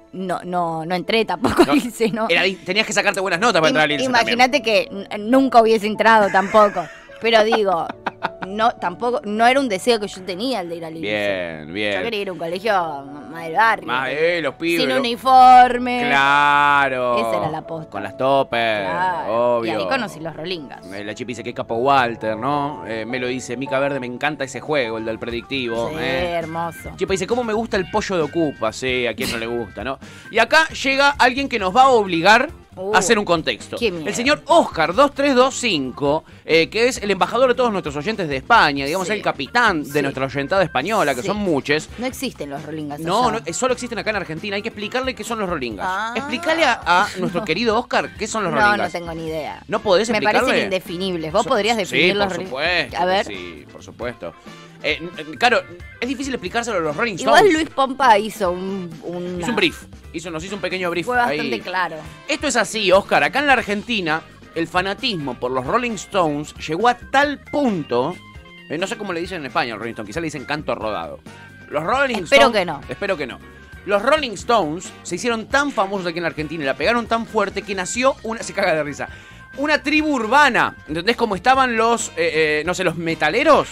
No entré tampoco al Ilse, ¿no? Tenías que sacarte buenas notas para entrar al Ilse. Imagínate que nunca hubiese entrado tampoco. Pero tampoco, no era un deseo que yo tenía el de ir al liceo. Bien, bien. Yo quería ir a un colegio más del barrio. Más los pibes. Sin uniforme. Claro. Esa era la posta. Con las toppers, Claro. obvio. Y ahí conocí los rolingas. La Chipi dice que capo Walter, ¿no? Me lo dice Mica Verde, me encanta ese juego, el del predictivo. Sí, hermoso. Chipa dice, ¿cómo me gusta el pollo de Ocupa? Sí, a quién no le gusta, ¿no? Y acá llega alguien que nos va a obligar a hacer un contexto. El señor Oscar 2325, que es el embajador de todos nuestros oyentes de España, digamos, el capitán de nuestra oyentada española, que son muchos. No existen los rolingas No, allá. solo existen acá en Argentina. Hay que explicarle qué son los rolingas. Explícale a nuestro querido Oscar qué son los rolingas. No tengo ni idea. ¿No podés explicarle? Me parecen indefinibles. ¿Vos podrías definir los rolingas? Supuesto, A ver. Sí, por supuesto. Claro, es difícil explicárselo a los Rolling Stones. Igual Luis Pompa hizo un brief. Nos hizo un pequeño brief. Fue bastante ahí. claro. Esto es así, Oscar. Acá en la Argentina, el fanatismo por los Rolling Stones llegó a tal punto. No sé cómo le dicen en España a los Rolling Stones. Quizá le dicen canto rodado. Los Rolling Stones. Espero que no. Los Rolling Stones se hicieron tan famosos aquí en la Argentina y la pegaron tan fuerte que nació una. Se caga de risa. Una tribu urbana. ¿Entendés? Como estaban los. No sé, los metaleros.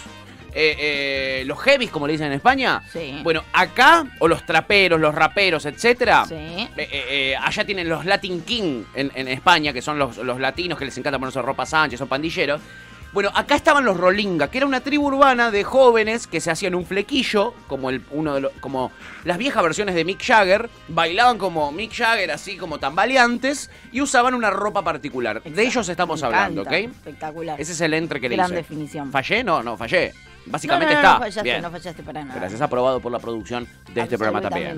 Los heavies, como le dicen en España. Sí. Bueno, acá, o los traperos, los raperos, etcétera. Sí. Allá tienen los Latin King en España, que son los latinos que les encanta ponerse ropa Sánchez, son pandilleros. Bueno, acá estaban los Rolinga, que era una tribu urbana de jóvenes que se hacían un flequillo, como las viejas versiones de Mick Jagger, bailaban como Mick Jagger, así como tambaleantes, y usaban una ropa particular. Exacto. De ellos estamos hablando, ¿ok? Espectacular. Ese es el entre que le hice. Gran definición. ¿Fallé? No, fallé. Básicamente no, está. No fallaste, bien. No fallaste para nada. Gracias, aprobado por la producción de este programa también.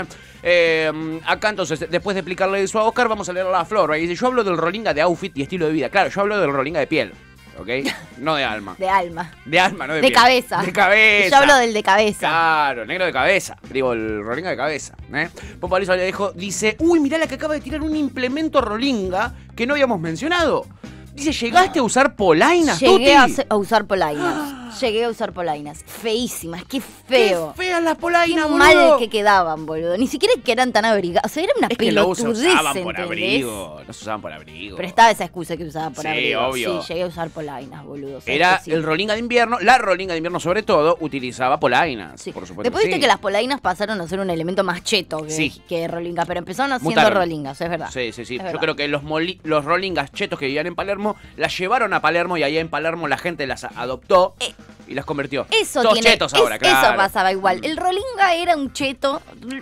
Acá entonces, después de explicarle eso a Oscar, vamos a leer a la Flor. Ahí dice, yo hablo del Rolinga de outfit y estilo de vida. Claro, yo hablo del Rolinga de piel. ¿Ok? No de alma. De alma. De alma, no de piel. De cabeza. De cabeza. Yo hablo del de cabeza. Claro, negro de cabeza. Digo, el Rolinga de cabeza. Pompa Luis Alejo dice, uy, mirá la que acaba de tirar un implemento Rolinga que no habíamos mencionado. Dice, ¿llegaste a usar polainas, Llegué a usar polainas. Llegué a usar polainas. Feísimas, qué feo. Qué feas las polainas, qué boludo. mal que quedaban, boludo. Ni siquiera que eran tan abrigadas. O sea, era una pelotudez, no se usaban por abrigo. No se usaban por abrigo. Pero estaba esa excusa que usaba por abrigo. Sí, obvio. Sí, llegué a usar polainas, boludo. Era el Rolinga de invierno. La Rolinga de invierno, sobre todo, utilizaba polainas. Sí. Por supuesto. Después viste que las polainas pasaron a ser un elemento más cheto que Rolinga. Pero empezaron haciendo Rolingas, es verdad. Sí. Yo creo que los Rolingas chetos que vivían en Palermo las llevaron a Palermo y allá en Palermo la gente las adoptó y las convirtió. Todos chetos ahora, claro. Eso pasaba igual. El Rolinga era un cheto.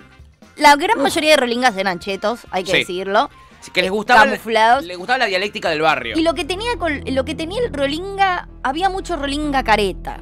La gran mayoría de Rolingas eran chetos, hay que decirlo. Que les gustaba camuflados. Les gustaba la dialéctica del barrio. Y lo que tenía el Rolinga, había mucho Rolinga careta.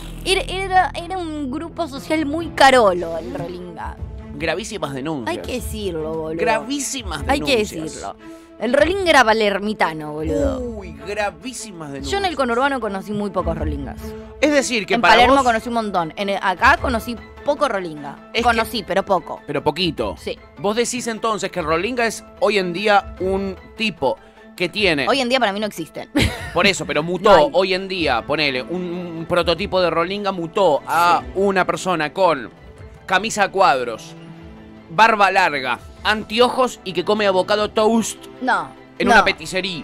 Era un grupo social muy carolo el Rolinga. Gravísimas denuncias. Hay que decirlo, boludo. Gravísimas denuncias. Hay que decirlo. El Rolinga era palermitano, boludo. Uy, gravísimas denuncias. Yo en el conurbano conocí muy pocos Rolingas. Es decir, que en para Palermo vos... conocí un montón. Acá conocí poco Rolinga. Pero poco. Pero poquito. Sí. Vos decís entonces que el Rolinga es hoy en día un tipo que tiene... Hoy en día para mí no existen. Por eso, pero mutó. No hoy en día, ponele, un prototipo de Rolinga mutó a una persona con camisa a cuadros, barba larga, anteojos y que come avocado toast. En una patisserie.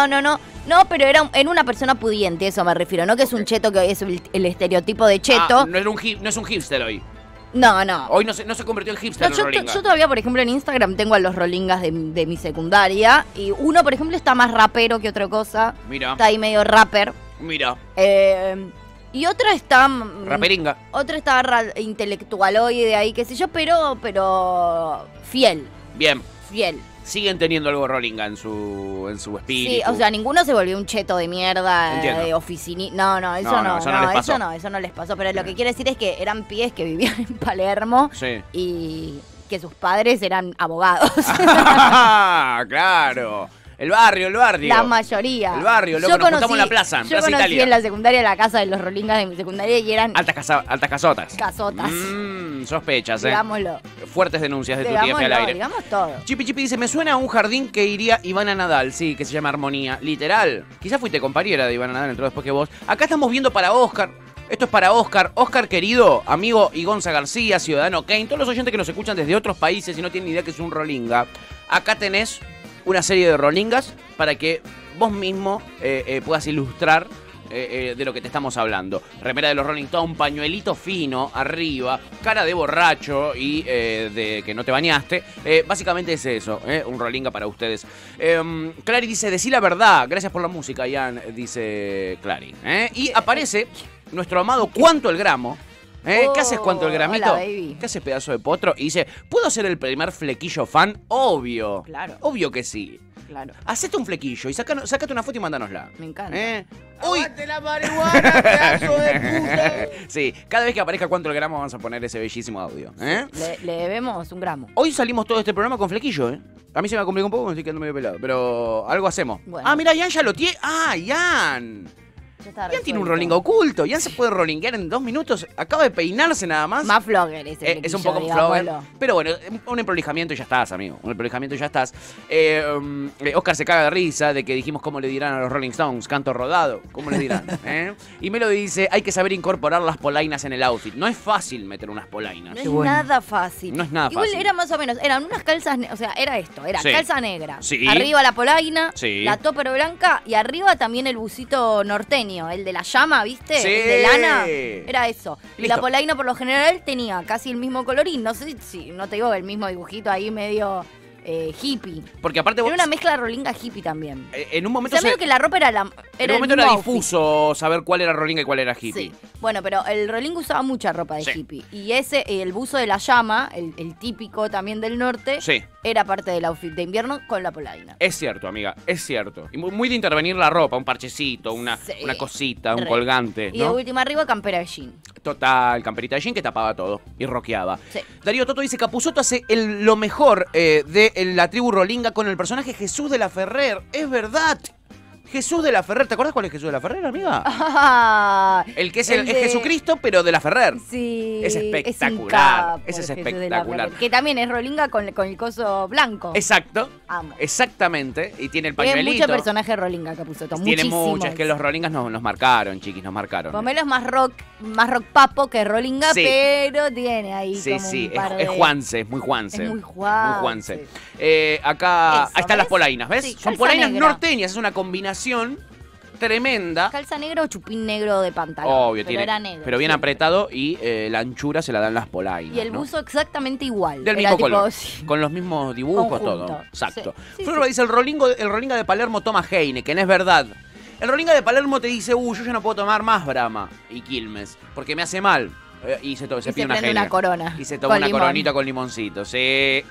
No, pero en una persona pudiente, eso me refiero. No que es un cheto, que es el estereotipo de cheto. No es un hipster hoy. No. Hoy no se convirtió en hipster el Rolinga. Yo todavía, por ejemplo, en Instagram tengo a los Rolingas de mi secundaria. Y uno, por ejemplo, está más rapero que otra cosa. Mira. Está ahí medio rapper. Mira. Y otra está... Raperinga. Otra está intelectualoide ahí, qué sé yo, pero fiel. Bien. Fiel. Siguen teniendo algo Rolinga en su espíritu. Sí, o sea, ninguno se volvió un cheto de mierda, Entiendo. de oficinista. Eso no les pasó. Pero lo que quiere decir es que eran pies que vivían en Palermo y que sus padres eran abogados. Claro. El barrio. La mayoría. El barrio, loco, nos juntamos en la plaza, en Plaza conocí Italia. en la secundaria la casa de los Rolingas de mi secundaria y eran... Altas casotas. Casotas. Sospechas, Digámoslo. Fuertes denuncias de tu tía al aire. Digamos todo. Chipi dice, me suena a un jardín que iría Ivana Nadal, sí, que se llama Armonía. Literal. Quizás fuiste compañera de Ivana Nadal, entró después que vos. Acá estamos viendo para Oscar. Esto es para Oscar. Oscar, querido, amigo Igonza García, ciudadano Kane, todos los oyentes que nos escuchan desde otros países y no tienen ni idea que es un Rolinga. Acá tenés una serie de Rolingas para que vos mismo puedas ilustrar de lo que te estamos hablando. Remera de los Rolling Stones, pañuelito fino arriba, cara de borracho y de que no te bañaste. Básicamente es eso, un Rollinga para ustedes. Clary dice, decí la verdad. Gracias por la música, Ian, dice Clary. Y aparece nuestro amado Cuánto el Gramo. ¿Qué haces, Cuánto el Gramito? Hola, baby. ¿Qué haces, pedazo de potro? Y dice, ¿puedo ser el primer flequillo fan? Obvio. Claro. Obvio que sí. Claro. Hacete un flequillo y sácate una foto y mándanosla. Me encanta. ¡Uy! ¡Aguante la marihuana, pedazo de puta! Sí, cada vez que aparezca Cuánto el Gramo vamos a poner ese bellísimo audio. Le debemos un gramo. Hoy salimos todo este programa con flequillo, A mí se me ha complicado un poco, me estoy quedando medio pelado. Pero algo hacemos. Bueno. Ah, mira, Ian ya lo tiene. ¡Ah, Ian! Ian tiene un rolling oculto. Ian se puede rollinguear en 2 minutos. Acaba de peinarse nada más. Más flogger ese Es un poco flogger. Pero bueno, un emprolijamiento y ya estás, amigo. Un emprolijamiento y ya estás. Oscar se caga de risa de que dijimos cómo le dirán a los Rolling Stones. Canto rodado. ¿Cómo le dirán? Y Melody dice, hay que saber incorporar las polainas en el outfit. No es fácil meter unas polainas. No es nada fácil. No es nada Igual fácil. era más o menos, eran unas calzas, o sea, era esto, era Sí. calza negra. Sí. Arriba la polaina, Sí. la topper blanca y arriba también el busito norteño, el de la llama, ¿viste? Sí. El de lana. Era eso. Y Listo. la polaina por lo general tenía casi el mismo colorín, no sé si, no te digo el mismo dibujito ahí medio hippie. Porque aparte Era vos... una mezcla rollinga hippie también. En un O momento... sea, medio que la ropa era la... en un el momento mismo era outfit. difuso saber cuál era rollinga y cuál era hippie. Sí. Bueno, pero el Rolling usaba mucha ropa de Sí. hippie. Y el buzo de la llama, el típico también del norte, Sí. era parte del outfit de invierno con la polaina. Es cierto, amiga, es cierto. Y muy de intervenir la ropa, un parchecito, una Sí. cosita, un Re. colgante, Y de ¿no? última arriba, campera de jean. Total, camperita de jean que tapaba todo y rockeaba. Sí. Darío Toto dice, Capusotto hace lo mejor de la tribu Rollinga con el personaje Jesús de la Ferrer. Es verdad. Jesús de la Ferrer. ¿Te acuerdas cuál es Jesús de la Ferrer, amiga? Ah, El que es el de- Jesucristo, pero de la Ferrer. Sí. Es un espectacular. capo, Ese es Jesús de la espectacular. Ferrer, que también es Rollinga con el coso blanco. Exacto. Amo. Exactamente. Y tiene el Tiene pañuelito. mucho personaje Rollinga, Capusotto. Tiene muchísimos. mucho. Es que los Rollingas nos marcaron, chiquis, nos marcaron. Pomelo es más rock papo que Rollinga, Sí. pero tiene ahí Sí, como sí, un par es de... Juanse, es muy Juanse. Es muy Juanse. Muy Juanse. Acá, Eso, ahí están las ¿ves? polainas, ¿ves? Sí, Son calza polainas negra. norteñas, es una combinación tremenda. Calza negro o chupín negro de pantalón. Obvio, pero era negro. pero bien siempre. apretado y la anchura se la dan las polainas. Y el ¿no? buzo exactamente igual. Del Era mismo tipo, color. sí. Con los mismos dibujos, Conjunto. todo. Exacto. Sí, sí, Florba sí. dice, el Rollinga de Palermo toma Heineken, es verdad. El Rollinga de Palermo te dice, yo ya no puedo tomar más Brahma y Quilmes, porque me hace mal. Y se pide se una prende Heineken. una corona. Y se toma con una limón. coronita con limoncito. Sí.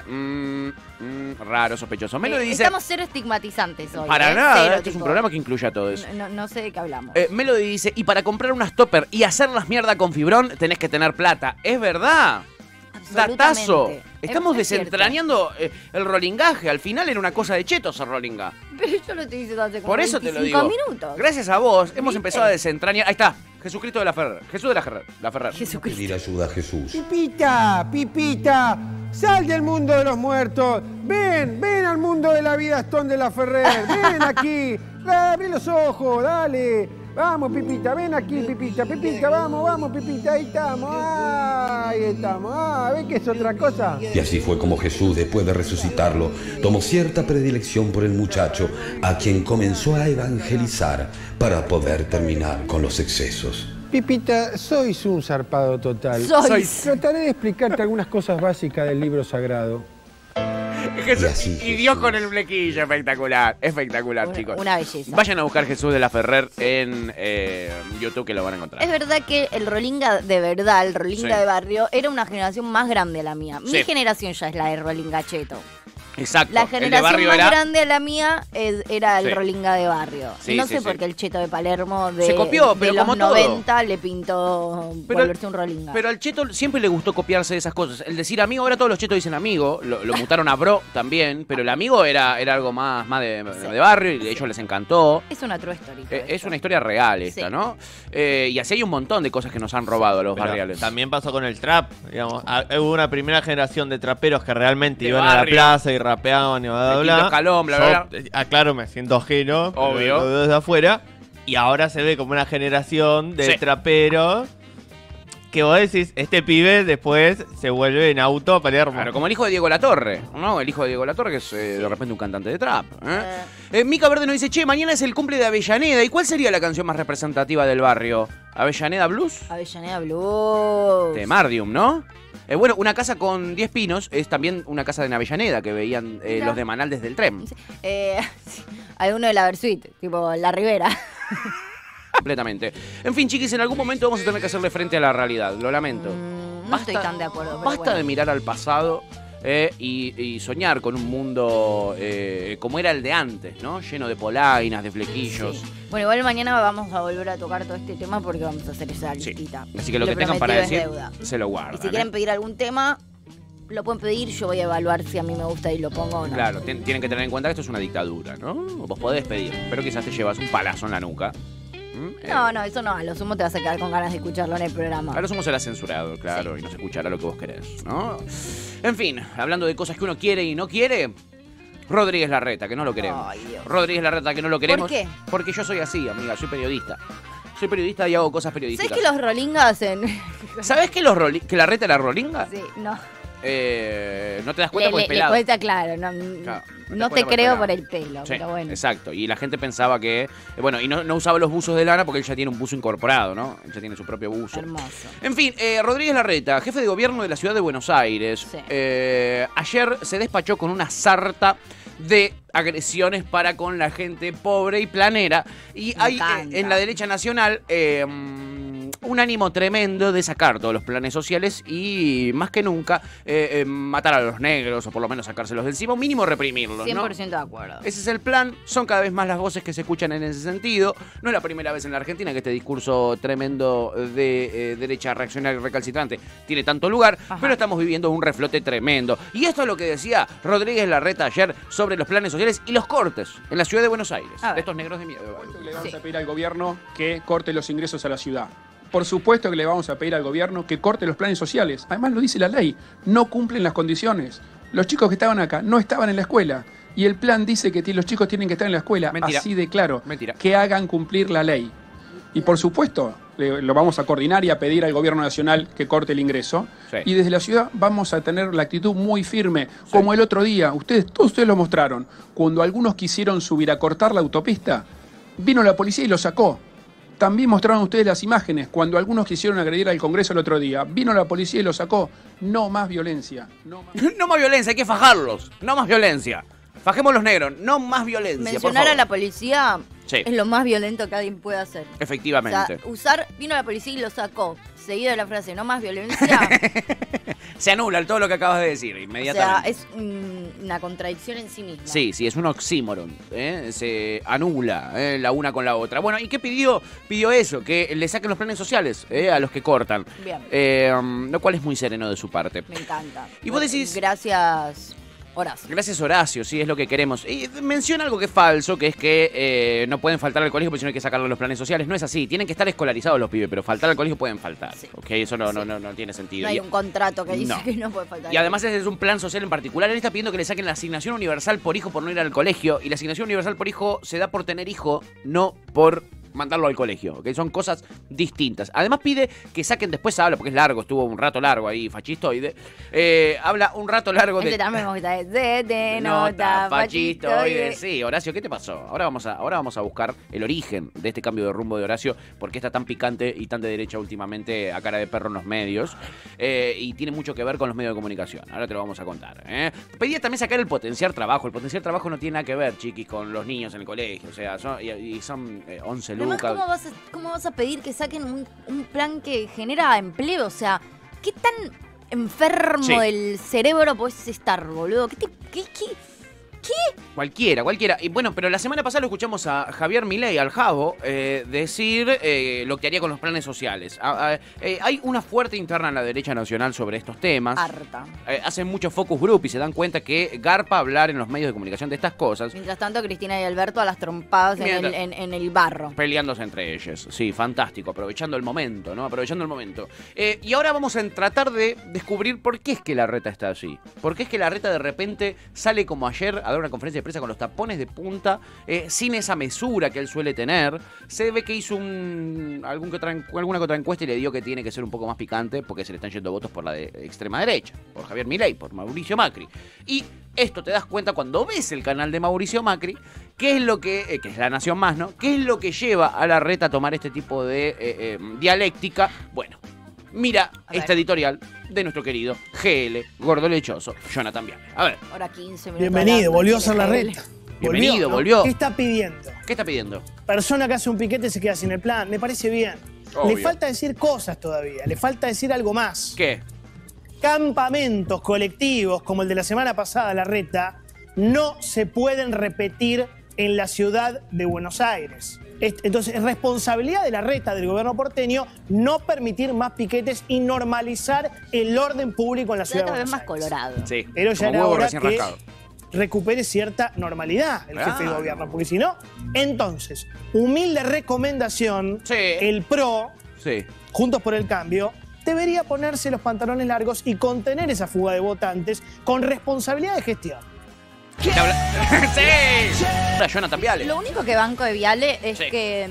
Raro, sospechoso. Melo dice... Estamos cero estigmatizantes hoy. Para ¿eh? nada, Cero, este es un tipo, programa que incluye a todo eso. No sé de qué hablamos. Melody dice, y para comprar unas topper y hacerlas mierda con fibrón, tenés que tener plata. Es verdad. Absolutamente. Datazo. Estamos Es cierto. desentrañando el rollingaje. Al final era una cosa de chetos el rollinga. Pero yo lo estoy diciendo hace como Por eso te lo 25 digo. minutos. Gracias a vos hemos ¿Viste? empezado a desentrañar. Ahí está. Jesucristo de la Ferrer. Jesús de la Ferrer. Jesucristo. Pedir ayuda a Jesús. Pipita, Pipita, sal del mundo de los muertos. Ven al mundo de la vida Stone de la Ferrer. Ven aquí. Abre los ojos, dale. Vamos, Pipita, ven aquí, Pipita. Pipita, vamos, Pipita. Ahí estamos. Ahí estamos. ¿Ven que es otra cosa? Y así fue como Jesús, después de resucitarlo, tomó cierta predilección por el muchacho, a quien comenzó a evangelizar para poder terminar con los excesos. Pipita, sois un zarpado total. Sois. Trataré de explicarte algunas cosas básicas del libro sagrado. Jesús, Y así y Dios Jesús. con el flequillo. Espectacular. Espectacular, chicos. Una belleza. Vayan a buscar Jesús de la Ferrer en YouTube que lo van a encontrar. Es verdad que el Rollinga de verdad, el Rollinga Sí. de barrio, era una generación más grande a la mía. Mi Sí. generación ya es la de Rollinga cheto. Exacto. La el de generación barrio más era... grande a la mía era el Sí. Rollinga de barrio. Sí, Y no sí, sé sí. por qué el cheto de Palermo Se copió, de pero los como todo. 90 le pintó Pero volverse un Rollinga. Pero al cheto siempre le gustó copiarse de esas cosas. El decir amigo, ahora todos los chetos dicen amigo. Lo mutaron a bro también. Pero el amigo era algo más de barrio y a ellos les encantó. Es una true story. todo Es esto. una historia real esta, Sí. ¿no? Y así hay un montón de cosas que nos han robado a los Pero barriales. también pasó con el trap, digamos. Hubo una primera generación de traperos que realmente De iban a la barrio. plaza y rapeaban y bla, bla, De bla. Quinto Escalón, bla, bla, Yo, aclaro, me siento ajeno. Obvio. Lo veo desde afuera. Y ahora se ve como una generación de Sí. traperos que vos decís, este pibe después se vuelve en auto a Palermo. Claro, como el hijo de Diego Latorre, ¿no? El hijo de Diego Latorre, que es de repente un cantante de trap. Mica Verde nos dice, che, mañana es el cumple de Avellaneda. ¿Y cuál sería la canción más representativa del barrio? ¿Avellaneda Blues? Avellaneda Blues. De Mardium, ¿no? Bueno, una casa con 10 pinos es también una casa de Avellaneda que veían los de Manal desde el tren. Hay uno de la Versuit, tipo La Ribera. Completamente. En fin, chiquis, en algún momento vamos a tener que hacerle frente a la realidad. Lo lamento. No estoy tan de acuerdo. Pero Basta de mirar al pasado y soñar con un mundo como era el de antes, ¿no? Lleno de polainas, de flequillos. Sí. Bueno, igual mañana vamos a volver a tocar todo este tema porque vamos a hacer esa listita. Sí. Así que lo que tengan para decir, se lo guardan. Y si quieren pedir algún tema, lo pueden pedir, yo voy a evaluar si a mí me gusta y lo pongo o no. Claro, tienen que tener en cuenta que esto es una dictadura, ¿no? Vos podés pedir, pero quizás te llevas un palazo en la nuca. No, eso no. A lo sumo te vas a quedar con ganas de escucharlo en el programa. A lo sumo será censurado, claro, y no se escuchará lo que vos querés, ¿no? En fin, hablando de cosas que uno quiere y no quiere, Rodríguez Larreta, que no lo queremos. Ay, Dios. Rodríguez Larreta, que no lo queremos. ¿Por qué? Porque yo soy así, amiga, soy periodista. Soy periodista y hago cosas periodísticas. ¿Sabes que los rolingas ¿Sabés que Larreta era rolinga? Sí, no. No te das cuenta porque es pelado. Le cuesta, claro. No te creo por el pelo, sí, pero bueno. Exacto. Y la gente pensaba que... Bueno, y no usaba los buzos de lana porque él ya tiene un buzo incorporado, ¿no? Él ya tiene su propio buzo. Hermoso. En fin, Rodríguez Larreta, jefe de gobierno de la ciudad de Buenos Aires. Sí. Ayer se despachó con una sarta de agresiones para con la gente pobre y planera. Y hay en la derecha nacional... un ánimo tremendo de sacar todos los planes sociales y más que nunca matar a los negros o por lo menos sacárselos de encima, o mínimo reprimirlos, 100% de acuerdo. Ese es el plan, son cada vez más las voces que se escuchan en ese sentido. No es la primera vez en la Argentina que este discurso tremendo de derecha reaccionaria y recalcitrante tiene tanto lugar, pero estamos viviendo un reflote tremendo. Y esto es lo que decía Rodríguez Larreta ayer sobre los planes sociales y los cortes en la ciudad de Buenos Aires, de estos negros de miedo. Le vamos a pedir al gobierno que corte los ingresos a la ciudad. Por supuesto que le vamos a pedir al gobierno que corte los planes sociales. Además lo dice la ley, no cumplen las condiciones. Los chicos que estaban acá no estaban en la escuela. Y el plan dice que los chicos tienen que estar en la escuela. Mentira. Así de claro. Mentira. Que hagan cumplir la ley. Y por supuesto, lo vamos a coordinar y a pedir al gobierno nacional que corte el ingreso. Sí. Y desde la ciudad vamos a tener la actitud muy firme. Como el otro día, todos ustedes lo mostraron. Cuando algunos quisieron subir a cortar la autopista, vino la policía y lo sacó. También mostraron ustedes las imágenes, cuando algunos quisieron agredir al Congreso el otro día. Vino la policía y lo sacó. No más violencia. No más violencia, hay que fajarlos. No más violencia. Fajemos los negros, no más violencia. Mencionar a la policía sí. es lo más violento que alguien puede hacer. Efectivamente. O sea, vino la policía y lo sacó. Seguido de la frase, no más violencia. Se anula todo lo que acabas de decir inmediatamente. O sea, es una contradicción en sí misma. Sí, es un oxímoron. Se anula la una con la otra. Bueno, ¿y qué pidió? Pidió eso, que le saquen los planes sociales a los que cortan. Bien. Lo cual es muy sereno de su parte. Me encanta. Y vos decís... Gracias, Horacio. Gracias, Horacio, sí, es lo que queremos. Y menciona algo que es falso, que es que no pueden faltar al colegio porque si no hay que sacarle los planes sociales. No es así, tienen que estar escolarizados los pibes, pero faltar al colegio pueden faltar. Sí. ¿Ok? Eso no tiene sentido. No hay un contrato que dice que no puede faltar. Y además ese es un plan social en particular. Él está pidiendo que le saquen la asignación universal por hijo por no ir al colegio. Y la asignación universal por hijo se da por tener hijo, no por mandarlo al colegio, ¿ok? Son cosas distintas. Además pide que saquen, después habla, porque es largo, estuvo un rato largo ahí, fascistoide. Habla un rato largo de... también me gusta, de nota, fascistoide. Sí, Horacio, ¿qué te pasó? Ahora vamos a buscar el origen de este cambio de rumbo de Horacio, porque está tan picante y tan de derecha últimamente a cara de perro en los medios, y tiene mucho que ver con los medios de comunicación. Ahora te lo vamos a contar. Pedía también sacar el potenciar trabajo. El potenciar trabajo no tiene nada que ver, chiquis, con los niños en el colegio. O sea, son 11 lucas. Además, ¿cómo vas a pedir que saquen un plan que genera empleo? O sea, ¿qué tan enfermo del cerebro podés estar, boludo? ¿Qué? Cualquiera. Y bueno, pero la semana pasada lo escuchamos a Javier Milei, al Javo, decir lo que haría con los planes sociales. Hay una fuerte interna en la derecha nacional sobre estos temas. Harta. Hacen mucho focus group y se dan cuenta que garpa hablar en los medios de comunicación de estas cosas. Mientras tanto, Cristina y Alberto a las trompadas en el barro. Peleándose entre ellos. Sí, fantástico. Aprovechando el momento, ¿no? Y ahora vamos a tratar de descubrir por qué es que Larreta está así. ¿Por qué es que Larreta de repente sale como ayer a dar dar una conferencia de prensa con los tapones de punta, sin esa mesura que él suele tener. Se ve que hizo alguna que otra encuesta y le dio que tiene que ser un poco más picante porque se le están yendo votos por la de extrema derecha, por Javier Milei, por Mauricio Macri. Y esto te das cuenta cuando ves el canal de Mauricio Macri, qué es lo que es La Nación Más, ¿no? ¿Qué es lo que lleva a Larreta a tomar este tipo de dialéctica? Bueno, mira esta editorial de nuestro querido GL, gordo lechoso, Jonathan Viale. A ver. Hora 15 minutos. Bienvenido, volvió a ser Larreta. Bienvenido, volvió. ¿Qué está pidiendo? ¿Qué está pidiendo? Persona que hace un piquete se queda sin el plan. Me parece bien. Obvio. Le falta decir cosas todavía. Le falta decir algo más. ¿Qué? Campamentos colectivos como el de la semana pasada, Larreta, no se pueden repetir en la ciudad de Buenos Aires. Entonces, es responsabilidad de Larreta, del gobierno porteño, no permitir más piquetes y normalizar el orden público en la ciudad de Buenos Aires. Más colorado. Sí, pero ya como era huevo hora recién que rascado. recupere cierta normalidad el jefe de gobierno, porque si no, entonces, humilde recomendación, el PRO, Juntos por el Cambio, debería ponerse los pantalones largos y contener esa fuga de votantes con responsabilidad de gestión. ¡Sí! Jonathan Viale. Lo único que banco de Viale es que...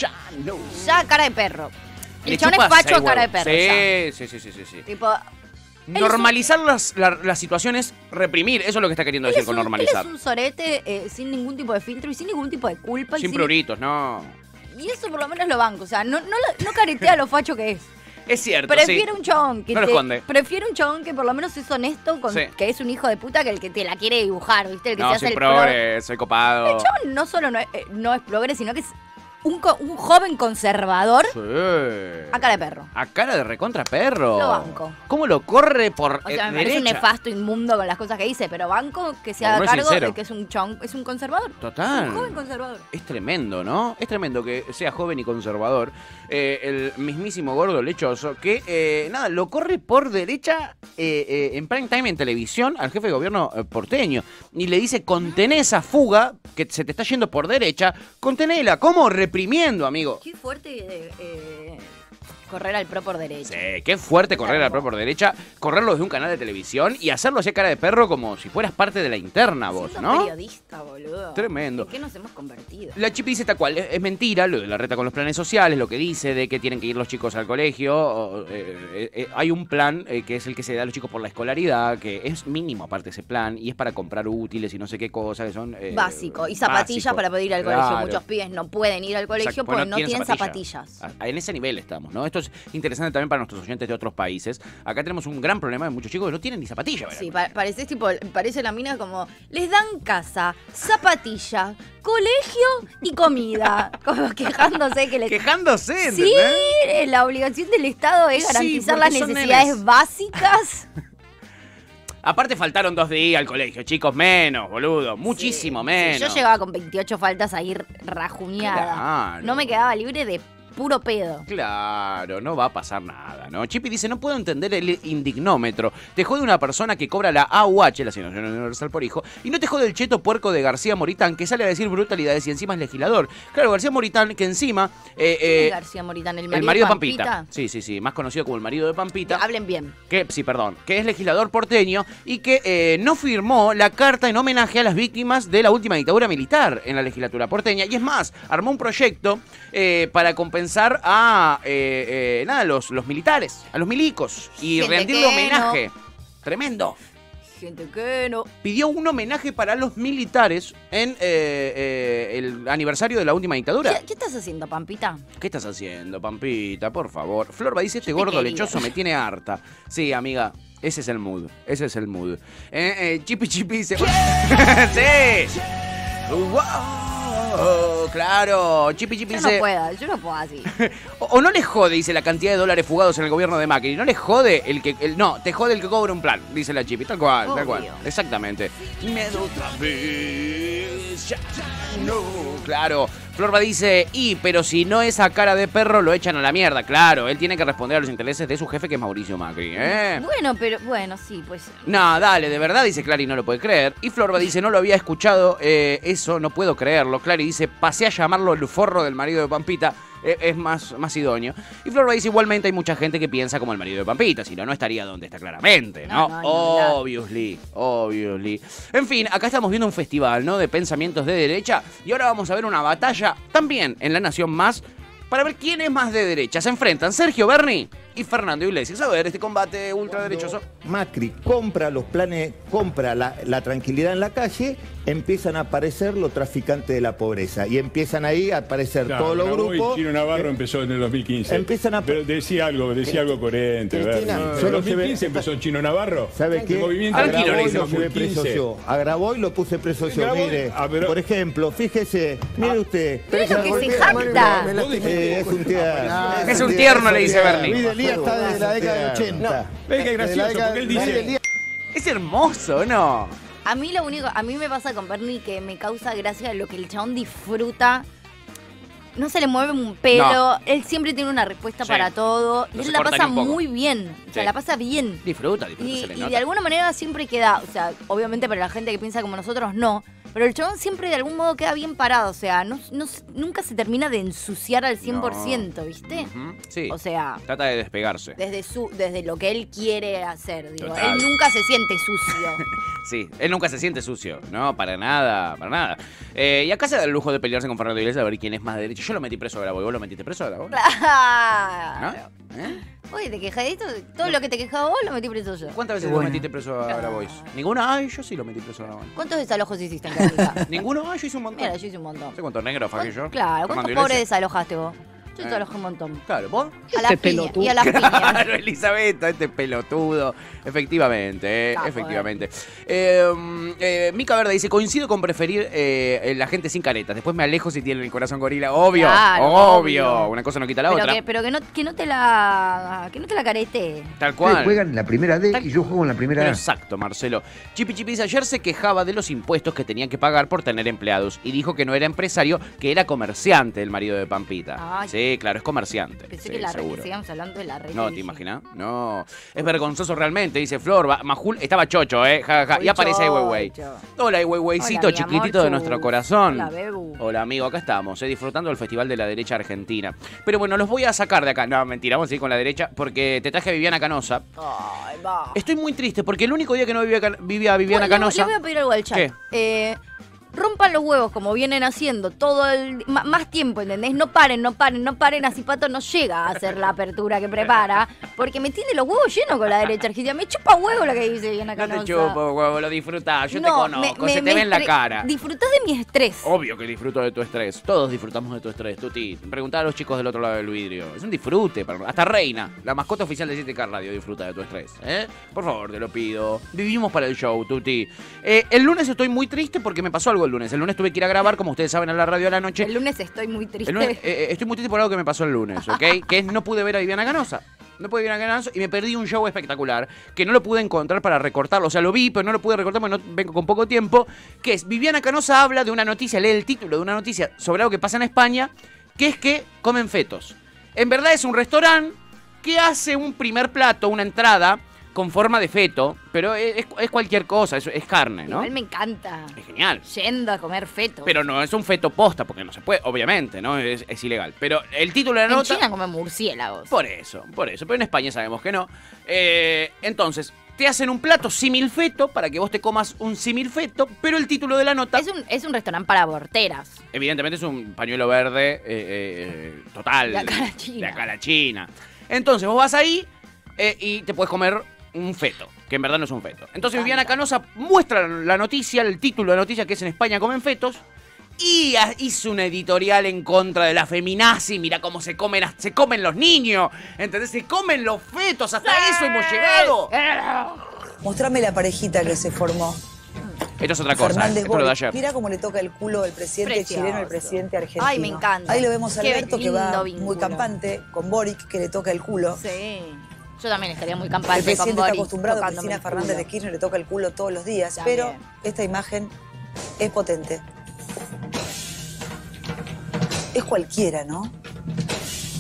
Ya cara de perro. El Le chabón es chupa facho seis a cara de huevos. perro. Sí. Tipo... Normalizar las situaciones, reprimir, eso es lo que está queriendo decir con normalizar. Él es un sorete sin ningún tipo de filtro y sin ningún tipo de culpa. Sin pruritos, no. Y eso por lo menos lo banco, o sea, no caretea lo facho que es. Es cierto, Prefiero un chabón que no lo esconde. Prefiero un chabón que por lo menos es honesto, que es un hijo de puta, que el que te la quiere dibujar, ¿viste? El que se hace soy el progre, soy copado. El chabón no solo no es progre, sino que es un joven conservador a cara de perro. A cara de recontra perro. Lo banco. ¿Cómo lo corre por O sea, me derecha? parece un nefasto, inmundo con las cosas que dice, pero banco que se haga cargo de que es un chabón, es un conservador. Total. Un joven conservador. Es tremendo, ¿no? Es tremendo que sea joven y conservador. El mismísimo gordo lechoso que, lo corre por derecha en prime time en televisión al jefe de gobierno porteño. Y le dice, contén esa fuga que se te está yendo por derecha, contenela. ¿Cómo? Reprimiendo, amigo. Qué fuerte correr al pro por derecha. Sí, qué fuerte correr al pro por derecha, correrlo desde un canal de televisión y hacerlo así cara de perro como si fueras parte de la interna vos, Siendo ¿no? periodista, boludo. Tremendo. ¿En qué nos hemos convertido? La Chipi dice tal cual, es mentira lo de Larreta con los planes sociales, lo que dice de que tienen que ir los chicos al colegio. Hay un plan que es el que se da a los chicos por la escolaridad, que es mínimo aparte ese plan, y es para comprar útiles y no sé qué cosas que son... básico. Y zapatillas básico. para poder ir al colegio. Muchos pibes no pueden ir al colegio Exacto, porque no tienen zapatillas. En ese nivel estamos, ¿no? Esto es interesante también para nuestros oyentes de otros países. Acá tenemos un gran problema de muchos chicos que no tienen ni zapatillas. Sí, parece la mina como, les dan casa, zapatilla, colegio y comida. Como quejándose que les... Quejándose, ¿entendés? Sí, la obligación del Estado es garantizar las necesidades básicas. Aparte faltaron 2 días al colegio, chicos, menos, boludo, muchísimo menos. Sí, yo llegaba con 28 faltas a ir rajuñada. Claro. No me quedaba libre de puro pedo. Claro, no va a pasar nada, ¿no? Chipi dice, no puedo entender el indignómetro. Te jode una persona que cobra la AUH, la Asignación Universal por Hijo, y no te jode el cheto puerco de García Moritán, que sale a decir brutalidades y encima es legislador. Claro, García Moritán, que encima... ¿Quién es García Moritán? ¿El marido de Pampita? Sí, más conocido como el marido de Pampita. Que hablen bien. Que es legislador porteño y que no firmó la carta en homenaje a las víctimas de la última dictadura militar en la legislatura porteña. Y es más, armó un proyecto para compensar a los militares, a los milicos, y rendirle homenaje. No. Tremendo. Gente que no. Pidió un homenaje para los militares en el aniversario de la última dictadura. ¿Qué estás haciendo, Pampita? ¿Qué estás haciendo, Pampita? Por favor. Florba dice, este gordo lechoso me tiene harta. Sí, amiga. Ese es el mood. Chipi dice... ¡Sí! ¡Wow! Claro, Chipi dice... Yo no puedo así. o no le jode, dice, la cantidad de dólares fugados en el gobierno de Macri. No le jode no, te jode el que cobra un plan, dice la Chipi. Tal cual. Exactamente. Me da otra vez. Ya, no. Claro. Florba dice, pero si no es a cara de perro, lo echan a la mierda. Claro, él tiene que responder a los intereses de su jefe, que es Mauricio Macri, ¿eh? Bueno, sí, pues... No, dale, de verdad, dice Clary, no lo puede creer. Y Florba dice, no lo había escuchado, eso, no puedo creerlo. Clary dice, desea llamarlo el forro del marido de Pampita, es más idóneo. Y Flor dice, igualmente hay mucha gente que piensa como el marido de Pampita, si no, no estaría donde está claramente, ¿no? Obviously. En fin, acá estamos viendo un festival, ¿no? De pensamientos de derecha, y ahora vamos a ver una batalla también en La Nación Más, para ver quién es más de derecha. Se enfrentan Sergio Berni y Fernando Iglesias. A ver, este combate ultraderechoso. Macri compra los planes, compra la tranquilidad en la calle, empiezan a aparecer los traficantes de la pobreza. Y empiezan ahí a aparecer todos los grupos. Chino Navarro empezó en el 2015. Pero decía algo coherente. Cristina, en el 2015 empezó Chino Navarro. ¿Sabe qué? Tranquilo, le lo puse preso yo. Agravó y lo puse preso yo. Mire, por ejemplo, fíjese, mire usted. Mire lo que se jacta. Es un tierno. Es un tierno, le dice Berni. Está de la década de 80. Ve que gracioso, porque él dice... Es hermoso, ¿no? A mí me pasa con Berni que me causa gracia lo que el chabón disfruta. No se le mueve un pelo, no. Él siempre tiene una respuesta para todo. Y él la pasa muy bien, o sea, la pasa bien. Disfruta, y de alguna manera siempre queda, o sea, obviamente para la gente que piensa como nosotros, no. Pero el chabón siempre de algún modo queda bien parado, o sea, nunca se termina de ensuciar al 100%, ¿viste? Sí, o sea, trata de despegarse. Desde lo que él quiere hacer, digo. Él nunca se siente sucio. Sí, él nunca se siente sucio, no, para nada. Y acá se da el lujo de pelearse con Fernando Iglesias a ver quién es más de derecha. Yo lo metí preso a Graboy, ¿vos lo metiste preso a Graboy? Claro. ¿No? Oye, te quejas de esto, todo lo que te quejaba vos lo metí preso yo. ¿Cuántas veces lo metiste preso a Graboy? ¿Ninguna? Ay, yo sí lo metí preso a Graboy. ¿Cuántos desalojos hiciste en Carica? ¿Ninguno? Ay, yo hice un montón. Mira, yo hice un montón. ¿Sé cuántos negros fagué yo? Claro, ¿cuántos pobres desalojaste vos? Yo te alojé un montón. Claro, ¿vos? A las piñas. Y a las piñas. Claro, Elizabeth, este pelotudo. Efectivamente, efectivamente. Mica Verde dice, coincido con preferir la gente sin caretas. Después me alejo si tienen el corazón gorila. Obvio, claro, obvio. Una cosa no quita la otra. Pero que no te la carete. Tal cual. Ustedes juegan en la primera D y yo juego en la primera A. Exacto, Marcelo. Chipi dice, ayer se quejaba de los impuestos que tenían que pagar por tener empleados. Y dijo que no era empresario, que era comerciante el marido de Pampita. Ay. Sí, claro, es comerciante. Pensé que sigamos hablando de la red. No, ¿te imaginas? No. Es vergonzoso realmente, dice Flor. Majul estaba chocho, y aparece Ai Weiwei. Hola, Ai Weiweicito, chiquitito de nuestro corazón. Hola, Bebu. Hola, amigo, acá estamos, disfrutando del Festival de la Derecha Argentina. Pero bueno, los voy a sacar de acá. No, mentira, vamos a ir con la derecha, porque te traje a Viviana Canosa. Ay, va. Estoy muy triste, porque el único día que no vivía Viviana Canosa... Le voy a pedir algo al chat. ¿Qué? Rompan los huevos como vienen haciendo todo el... Más tiempo, ¿entendés? No paren, así Pato no llega a hacer la apertura que prepara, porque me tiene los huevos llenos con la derecha argentina. Me chupa huevo lo que dice Viviana Canosa. No te chupo huevo, lo disfrutás, yo te conozco, se te ve en la cara. Disfrutás de mi estrés. Obvio que disfruto de tu estrés, todos disfrutamos de tu estrés, Tuti. Preguntá a los chicos del otro lado del vidrio, es un disfrute, hasta Reina, la mascota oficial de 7K Radio, disfruta de tu estrés, Por favor, te lo pido, vivimos para el show, Tuti. El lunes estoy muy triste porque me pasó algo el lunes tuve que ir a grabar, como ustedes saben, a la radio a la noche. El lunes estoy muy triste. Estoy muy triste por algo que me pasó el lunes, ¿ok? Que es no pude ver a Viviana Canosa. No pude ver a Viviana Canosa y me perdí un show espectacular que no lo pude encontrar para recortarlo. O sea, lo vi, pero no lo pude recortar porque no vengo con poco tiempo. Que es, Viviana Canosa habla de una noticia, lee el título de una noticia sobre algo que pasa en España, que es que comen fetos. En verdad es un restaurante que hace un primer plato, una entrada con forma de feto, pero es cualquier cosa, es carne, ¿no? Igual me encanta. Es genial. Yendo a comer feto. Pero no es un feto posta, porque no se puede, obviamente, ¿no? Es ilegal. Pero el título de la nota... En China comen murciélagos. Por eso. Pero en España sabemos que no. Entonces, te hacen un plato símil feto para que vos te comas un símil feto, pero el título de la nota... Es un restaurante para aborteras. Evidentemente es un pañuelo verde total. De acá a la China. De acá a la China. Entonces, vos vas ahí y te puedes comer un feto, que en verdad no es un feto. Entonces Viviana Canosa muestra la noticia, el título de la noticia, que es en España comen fetos, y hizo una editorial en contra de la feminazi. Mira cómo se comen los niños, ¿entendés? Se comen los fetos, hasta eso hemos llegado. Mostrame la parejita que se formó. Esto es otra cosa, es lo de ayer. Mira cómo le toca el culo el presidente chileno al presidente argentino. Ay, me encanta. Ahí lo vemos a Alberto, que va muy campante, con Boric, que le toca el culo. Sí. Yo también estaría muy campante. El presidente está acostumbrado a que Cristina Fernández de Kirchner le toca el culo todos los días, pero esta imagen es potente. Es cualquiera, ¿no?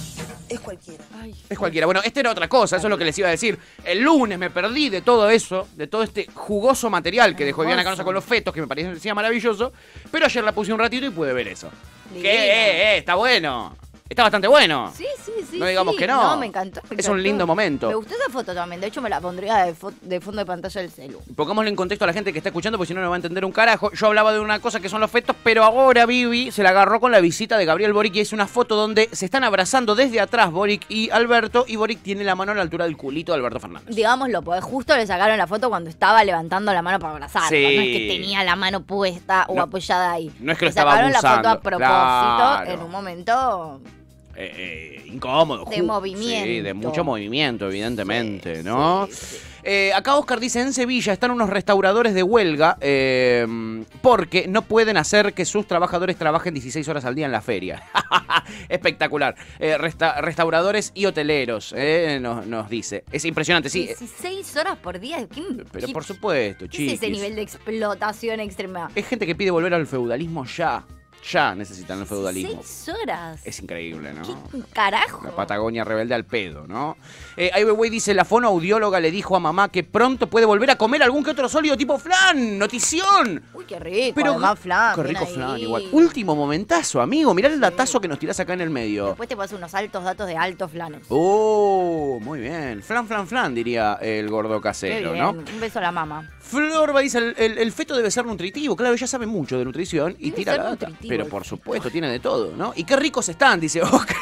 es cualquiera. Es cualquiera. Bueno, esta era otra cosa, eso es lo que les iba a decir. El lunes me perdí de todo eso, de todo este jugoso material que dejó Viviana Canosa con los fetos, que me parecía maravilloso, pero ayer la puse un ratito y pude ver eso. Que está bueno. Está bastante bueno. Sí. No digamos que no. No, me encantó. Es un lindo momento. Me gustó esa foto también. De hecho, me la pondría de fondo de pantalla del celu. Pongámosle en contexto a la gente que está escuchando, porque si no, no va a entender un carajo. Yo hablaba de una cosa que son los fetos, pero ahora Vivi se la agarró con la visita de Gabriel Boric y es una foto donde se están abrazando desde atrás Boric y Alberto, y Boric tiene la mano a la altura del culito de Alberto Fernández. Digámoslo, porque justo le sacaron la foto cuando estaba levantando la mano para abrazarlo. Sí. No es que tenía la mano puesta o apoyada ahí. No es que lo Le estaba sacaron abusando. la foto a propósito Claro. en un momento incómodo. de movimiento. Sí, de mucho movimiento, evidentemente, ¿no? Acá Oscar dice, en Sevilla están unos restauradores de huelga porque no pueden hacer que sus trabajadores trabajen 16 horas al día en la feria. Espectacular. Restauradores y hoteleros, nos dice. Es impresionante, sí. 16 horas por día. Pero por supuesto, ¿Qué es ese nivel de explotación extrema? Es gente que pide volver al feudalismo ya. Ya necesitan el feudalismo. 6 horas. Es increíble, ¿no? ¿Qué carajo? La Patagonia rebelde al pedo, ¿no? Ai Weiwei dice, la fonoaudióloga le dijo a mamá que pronto puede volver a comer algún que otro sólido tipo flan. ¡Notición! Uy, qué rico. Pero Además, flan. Qué rico bien flan, ahí. igual. Último momentazo, amigo. Mirá el datazo que nos tirás acá en el medio. Después te pasas unos altos datos de altos flanos. Oh, muy bien. Flan, diría el gordo casero, Qué bien. ¿no? Un beso a la mamá. Florba dice, el feto debe ser nutritivo. Claro, ella sabe mucho de nutrición y Debe tira ser la data. nutritivo Pero el por feto. supuesto, tiene de todo, ¿no? Y qué ricos están, dice Oscar.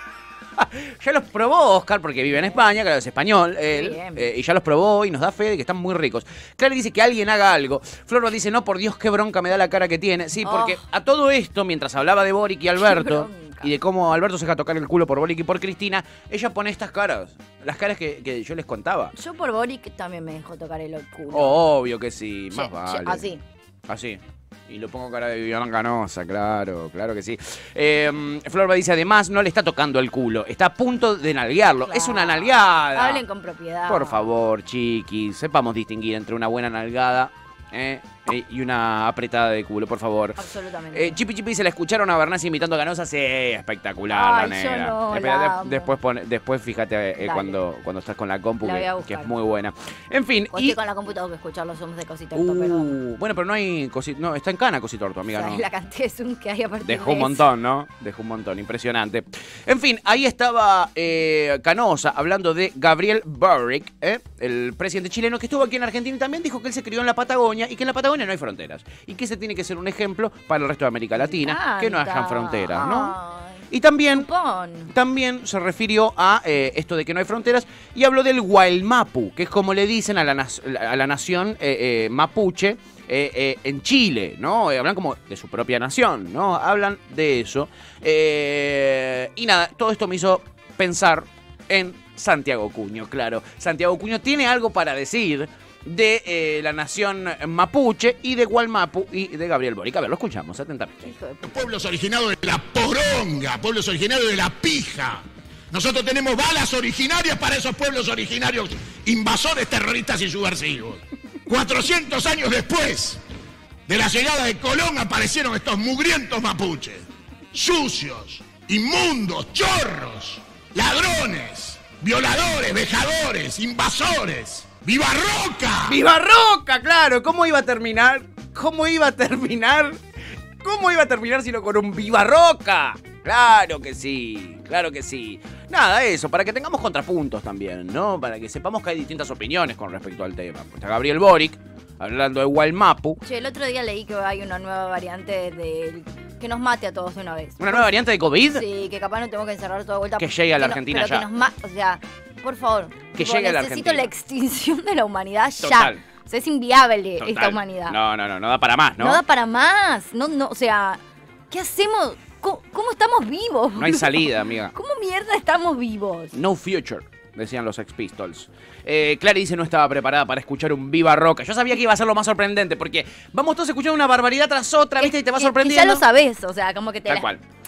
Ya los probó Oscar porque vive en España, claro, es español él, y ya los probó y nos da fe de que están muy ricos. Clara dice que alguien haga algo. Florba dice, no, por Dios, qué bronca me da la cara que tiene. Sí, porque a todo esto, mientras hablaba de Boric y Alberto, y de cómo Alberto se deja tocar el culo por Boric y por Cristina, ella pone estas caras, las caras que yo les contaba. Yo por Boric también me dejó tocar el culo. Obvio que sí, más Sí, vale. así. Así. Y lo pongo cara de Viviana Canosa, claro que sí. Florba dice, además, no le está tocando el culo, está a punto de nalguearlo. Claro. Es una nalgada. Hablen con propiedad. Por favor, chiquis, sepamos distinguir entre una buena nalgada y una apretada de culo, por favor. Absolutamente. Chipi dice, ¿la escucharon a Bernasi imitando a Canosa? Sí, espectacular. Ay, la yo negra. no, Espera, la amo. después fíjate Dale. cuando estás con la compu, La voy a que buscar. es muy buena. En fin. Estoy con la computadora que escuchar los zooms de Cosito Orto, perdón. Bueno, pero no hay cosito. No, está en cana Cosito Orto, amiga. ¿Sabes No. la cantidad de zoom que hay a partir Dejó un de eso? montón, ¿no? Dejó un montón, impresionante. En fin, ahí estaba Canosa hablando de Gabriel Boric, el presidente chileno que estuvo aquí en Argentina y también dijo que él se crió en la Patagonia y que en la Patagonia no hay fronteras. Y que ese tiene que ser un ejemplo para el resto de América Latina, que no hayan fronteras, ¿no? Y también se refirió a esto de que no hay fronteras y habló del Gualmapu, que es como le dicen a la nación mapuche en Chile, ¿no? Hablan como de su propia nación, ¿no? Hablan de eso. Y nada, todo esto me hizo pensar en Santiago Cuño, claro. Santiago Cuño tiene algo para decir de la nación mapuche y de Gualmapu y de Gabriel Boric. A ver, lo escuchamos atentamente. Pueblos originados de la poronga, pueblos originarios de la pija. Nosotros tenemos balas originarias para esos pueblos originarios invasores, terroristas y subversivos. 400 años después de la llegada de Colón aparecieron estos mugrientos mapuches. Sucios, inmundos, chorros, ladrones, violadores, vejadores, invasores. ¡Viva Roca! ¡Viva Roca! Claro, ¿cómo iba a terminar? ¿Cómo iba a terminar sino con un ¡Viva Roca! Claro que sí, claro que sí. Nada, eso, para que tengamos contrapuntos también, ¿no? Para que sepamos que hay distintas opiniones con respecto al tema. Pues está Gabriel Boric, hablando de Gualmapu. Che, el otro día leí que hay una nueva variante del que nos mate a todos de una vez. ¿Una nueva variante de COVID? Sí, que capaz no tenemos que encerrar todo de vuelta. Que llegue a la Argentina pero ya. O sea, por favor. Que llegue a la necesito Argentina. la extinción de la humanidad Total. ya. O sea, es inviable Total. esta humanidad. No da para más, ¿no? No da para más. No, o sea, ¿qué hacemos? ¿Cómo estamos vivos? No hay salida, amiga. ¿Cómo mierda estamos vivos? No future, decían los Sex Pistols. Clary dice no estaba preparada para escuchar un Viva Roca. Yo sabía que iba a ser lo más sorprendente, porque vamos todos escuchando una barbaridad tras otra, ¿viste? Y te va sorprendiendo. Ya lo sabés, o sea, como que te Tal cual.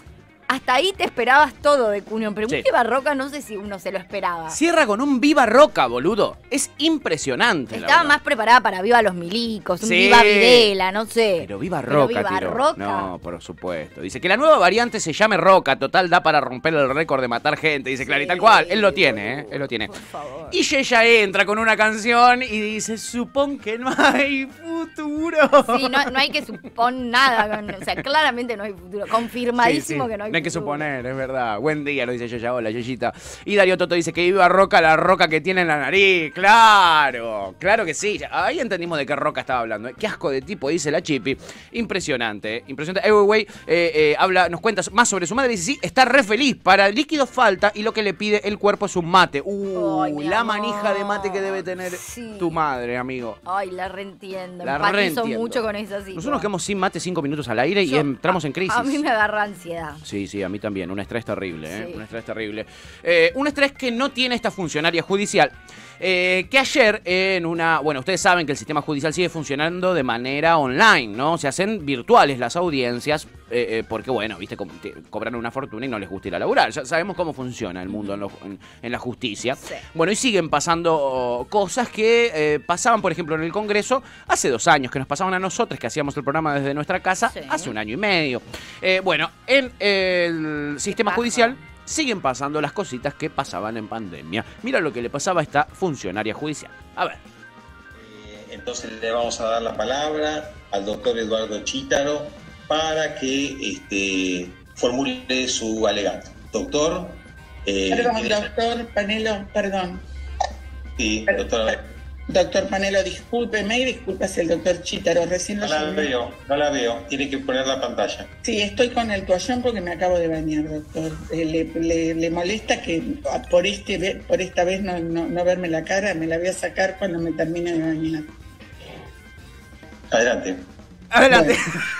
hasta ahí te esperabas todo de Cunión, pero Sí. un Viva Roca no sé si uno se lo esperaba. Cierra con un Viva Roca, boludo. Es impresionante. la Estaba verdad. más preparada para Viva los Milicos, un Sí. Viva Videla, no sé. Pero Viva Pero Roca, Viva tiró. Roca. No, por supuesto. Dice que la nueva variante se llame Roca. Total, da para romper el récord de matar gente. Dice Clary, tal cual. Él lo tiene, ¿eh? Él lo tiene. Por favor. Y ella entra con una canción y dice, supón que no hay futuro. Sí, no hay que suponer nada. O sea, claramente no hay futuro. Confirmadísimo Sí, sí. que no hay No hay que futuro. suponer, es verdad. Buen día, lo dice Yaya. Hola, Yayita. Y Darío Toto dice que Viva Roca, la roca que tiene en la nariz. Claro, claro que sí. Ahí entendimos de qué roca estaba hablando. Qué asco de tipo, dice la Chipi. Impresionante, impresionante. Wey, nos cuenta más sobre su madre. Dice, sí, está re feliz. Para el líquido falta y lo que le pide el cuerpo es un mate. Ay, mi La amor. manija de mate que debe tener tu madre, amigo. Ay, la reentiendo. La Empatizo reentiendo. mucho con esa situación. Nosotros nos quedamos sin mate 5 minutos al aire y Yo- entramos en crisis. A mí me agarra ansiedad. Sí, sí, a mí también. Un estrés terrible, ¿eh? Sí. Un estrés terrible. Un estrés que no tiene esta funcionaria judicial. Que ayer en una... Bueno, ustedes saben que el sistema judicial sigue funcionando de manera online, ¿no? Se hacen virtuales las audiencias porque, bueno, viste, cobran una fortuna y no les gusta ir a laburar. Ya sabemos cómo funciona el mundo en la justicia. Sí. Bueno, y siguen pasando cosas que pasaban, por ejemplo, en el Congreso hace 2 años, que nos pasaban a nosotros, que hacíamos el programa desde nuestra casa, Sí. hace 1 año y medio. Bueno, en el sistema judicial siguen pasando las cositas que pasaban en pandemia. Mira lo que le pasaba a esta funcionaria judicial. A ver. Entonces le vamos a dar la palabra al doctor Eduardo Chítaro para que formule su alegato. Doctor. Perdón, doctor Panelo, perdón. Sí, doctor. Doctor Panelo, discúlpeme y disculpas el doctor Chítaro. Recién lo llamé. No la veo. Tiene que poner la pantalla. Sí, estoy con el toallón porque me acabo de bañar, doctor. ¿Le molesta que por esta vez no verme la cara? Me la voy a sacar cuando me termine de bañar. Adelante. Adelante.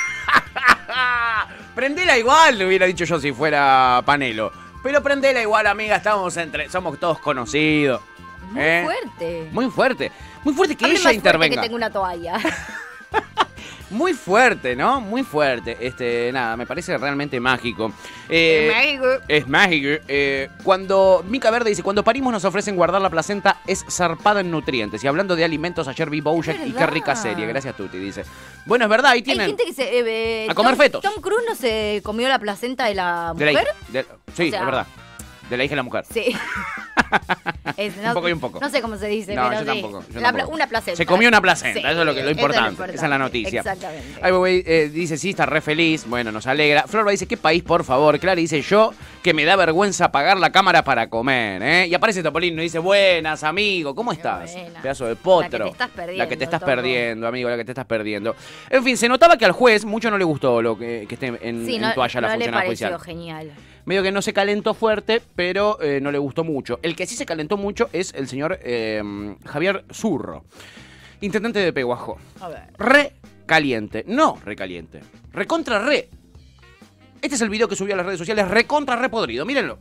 Prendela igual, le hubiera dicho yo si fuera Panelo. Pero prendela igual, amiga, somos todos conocidos. Muy fuerte. Muy fuerte. Muy fuerte que Hable ella más fuerte intervenga. que tengo una toalla. Muy fuerte, ¿no? Muy fuerte. Nada, me parece realmente mágico. Es mágico. Cuando Mica Verde dice, cuando parimos nos ofrecen guardar la placenta, es zarpada en nutrientes. Y hablando de alimentos, ayer vi Bojack y qué rica serie. Gracias, Tuti, dice. Bueno, es verdad, ahí tienen... Hay gente que se... a comer fetos. Tom Cruise no se comió la placenta de la De la mujer. hija. Sí, O sea, es verdad. De la hija de la mujer. Sí. Un poco y un poco. No sé cómo se dice, No, pero yo sí. tampoco. Una placenta. Se comió una placenta, Sí, eso es lo importante. Esa es la noticia. Exactamente. Ay, güey, dice, sí, está re feliz. Bueno, nos alegra. Florba dice, ¿qué país, por favor? Clara dice, yo, que me da vergüenza apagar la cámara para comer, ¿eh? Y aparece Topolino y dice, buenas, amigo, ¿cómo estás? buena. Pedazo de potro. La que te estás perdiendo, La que te estás Topo. perdiendo, amigo, la que te estás perdiendo. En fin, se notaba que al juez mucho no le gustó lo que esté en Sí, toalla la no le funcionaria pareció judicial. genial. Medio que no se calentó fuerte, pero no le gustó mucho. El que sí se calentó mucho es el señor Javier Zurro, intendente de Peguajó. A ver. Re caliente, no recaliente, recontra re. Este es el video que subió a las redes sociales, recontra re podrido, mírenlo.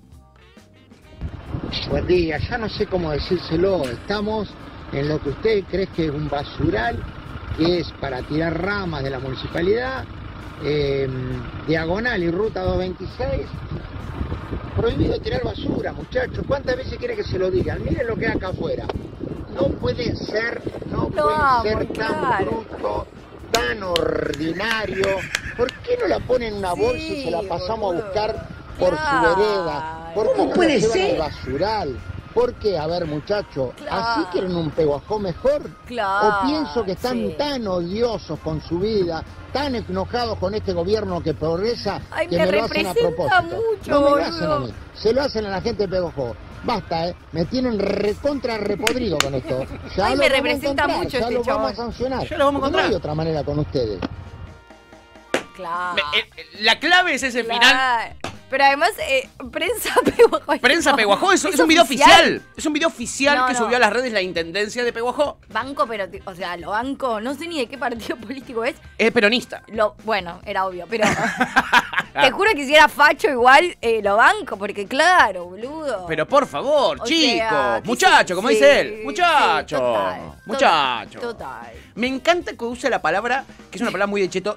Buen día, ya no sé cómo decírselo, estamos en lo que usted cree que es un basural, que es para tirar ramas de la municipalidad, diagonal y ruta 226, prohibido tirar basura, muchachos. ¿Cuántas veces quiere que se lo digan? Miren lo que hay acá afuera. No puede ser, tan bruto, tan ordinario. ¿Por qué no la ponen en una bolsa y se la pasamos a buscar por su vereda? ¿Por qué no la llevan al basural? ¿Por qué? A ver, muchachos, ¿así quieren un Peguajó mejor? ¿O pienso que están tan odiosos con su vida, tan enojados con este gobierno que progresa, que me lo hacen a propósito? No me lo hacen a mí, se lo hacen a la gente de Peguajó. Basta, me tienen recontra repodrido con esto. Ya lo me vamos a representa encontrar, mucho ya este lo vamos a chabón. sancionar. Ya lo vamos a Porque no hay encontrar. otra manera con ustedes. Claro. La clave es ese final. Pero además, Prensa Peguajó. Prensa Peguajó es un video oficial. Es un video oficial que subió a las redes la intendencia de Peguajó. Banco, pero, o sea, lo banco, no sé ni de qué partido político es. Es peronista. Bueno, era obvio, pero te juro que si era facho igual lo banco, porque claro, boludo. Pero por favor, O chicos, sea, muchacho, como sí, dice él. Muchacho. sí, total, muchacho. Total. Me encanta que use la palabra, que es una palabra muy de cheto,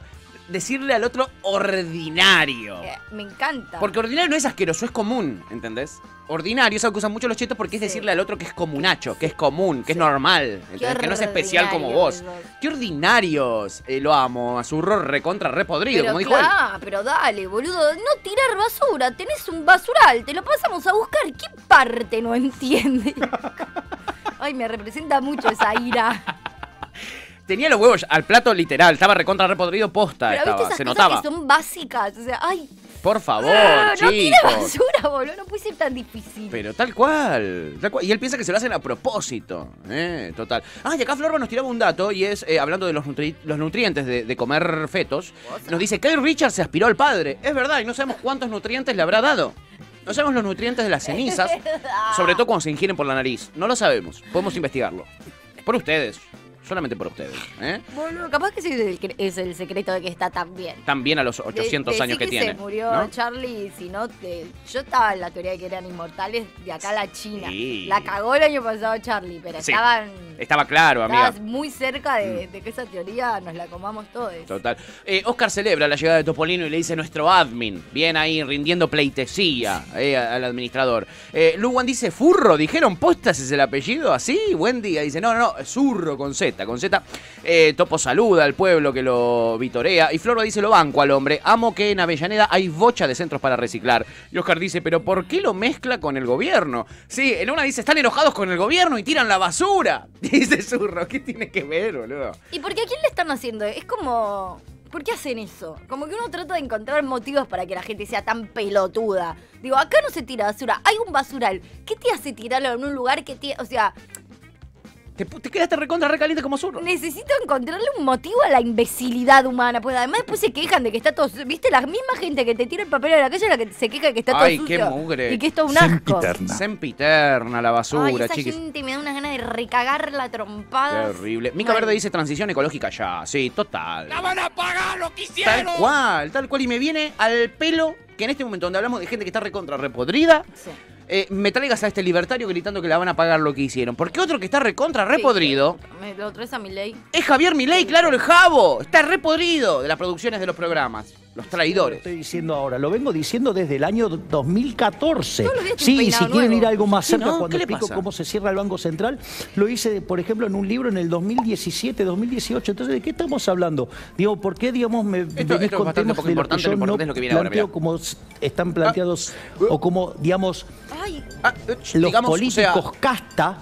decirle al otro ordinario. Me encanta. Porque ordinario no es asqueroso, es común, ¿entendés? Ordinario es algo que usan mucho los chetos porque es decirle al otro que es comunacho, que es común, que es normal, ¿entendés? Que no es especial como vos. ¡Qué ordinarios! Lo amo, a Zurro recontra repodrido, como dijo él. Pero dale, boludo, no tirar basura, tenés un basural, te lo pasamos a buscar. ¿Qué parte no entiende? Ay, me representa mucho esa ira. Tenía los huevos al plato literal, estaba recontra repodrido posta, pero estaba, ¿viste esas se cosas notaba. que son básicas? O sea, ay. Por favor, no chicos. tire basura, boludo, no puede ser tan difícil. Pero tal cual. Y él piensa que se lo hacen a propósito. Total. Y acá Florba nos tiraba un dato y es, hablando de los nutrientes de comer fetos, nos dice que Kyle Richards se aspiró al padre. Es verdad, y no sabemos cuántos nutrientes le habrá dado. No sabemos los nutrientes de las cenizas, sobre todo cuando se ingieren por la nariz. No lo sabemos, podemos investigarlo. Por ustedes. Solamente por ustedes, Bueno, capaz que es el secreto de que está tan bien. También a los 800 años que tiene. Se murió, ¿no? Charlie, si no, yo estaba en la teoría de que eran inmortales de acá a la China. Sí. La cagó el año pasado Charlie, pero Sí. estaba claro, amiga. muy cerca de que esa teoría nos la comamos todos. Total. Oscar celebra la llegada de Topolino y le dice nuestro admin. Bien ahí rindiendo pleitesía al administrador. Luwan dice, Furro, dijeron postas es el apellido, así. Buen día. Dice, no, Zurro con Z. Topo saluda al pueblo que lo vitorea. Y Florba dice, lo banco al hombre. Amo que en Avellaneda hay bocha de centros para reciclar. Y Oscar dice, pero ¿por qué lo mezcla con el gobierno? Sí, en una dice, están enojados con el gobierno y tiran la basura. Dice Zurro, ¿qué tiene que ver, boludo? ¿Y por qué a quién le están haciendo? Es como... ¿Por qué hacen eso? Como que uno trata de encontrar motivos para que la gente sea tan pelotuda. Digo, acá no se tira basura, hay un basural. ¿Qué te hace tirarlo en un lugar que tiene... O sea... Te quedaste recontra recaliente como Zurro. Necesito encontrarle un motivo a la imbecilidad humana. Pues además después se quejan de que está todo... ¿Viste? La misma gente que te tira el papel a la calle es la que se queja de que está todo sucio. Ay, qué mugre. Y que es todo un asco. Sempiterna la basura, esa chiquis. gente me da unas ganas de recagar la trompada. Terrible. Mica Verde dice transición ecológica ya. Sí, total. ¡La van a pagar lo que hicieron! Tal cual. Y me viene al pelo que en este momento donde hablamos de gente que está recontra repodrida... Sí. Me traigas a este libertario gritando que la van a pagar lo que hicieron. Porque otro que está recontra repodrido... Me lo traes a Milei. Es Javier Milei, claro, el Javo. Está repodrido de las producciones de los programas. Los traidores. Lo estoy diciendo ahora, lo vengo diciendo desde el año 2014. Sí, si quieren ir algo más cerca, ¿no? cuando explico cómo se cierra el Banco Central, lo hice, por ejemplo, en un libro en el 2017, 2018. Entonces, ¿de qué estamos hablando? Digo, ¿por qué, digamos, venís con temas de lo que yo no planteo como están planteados o como, digamos, los políticos casta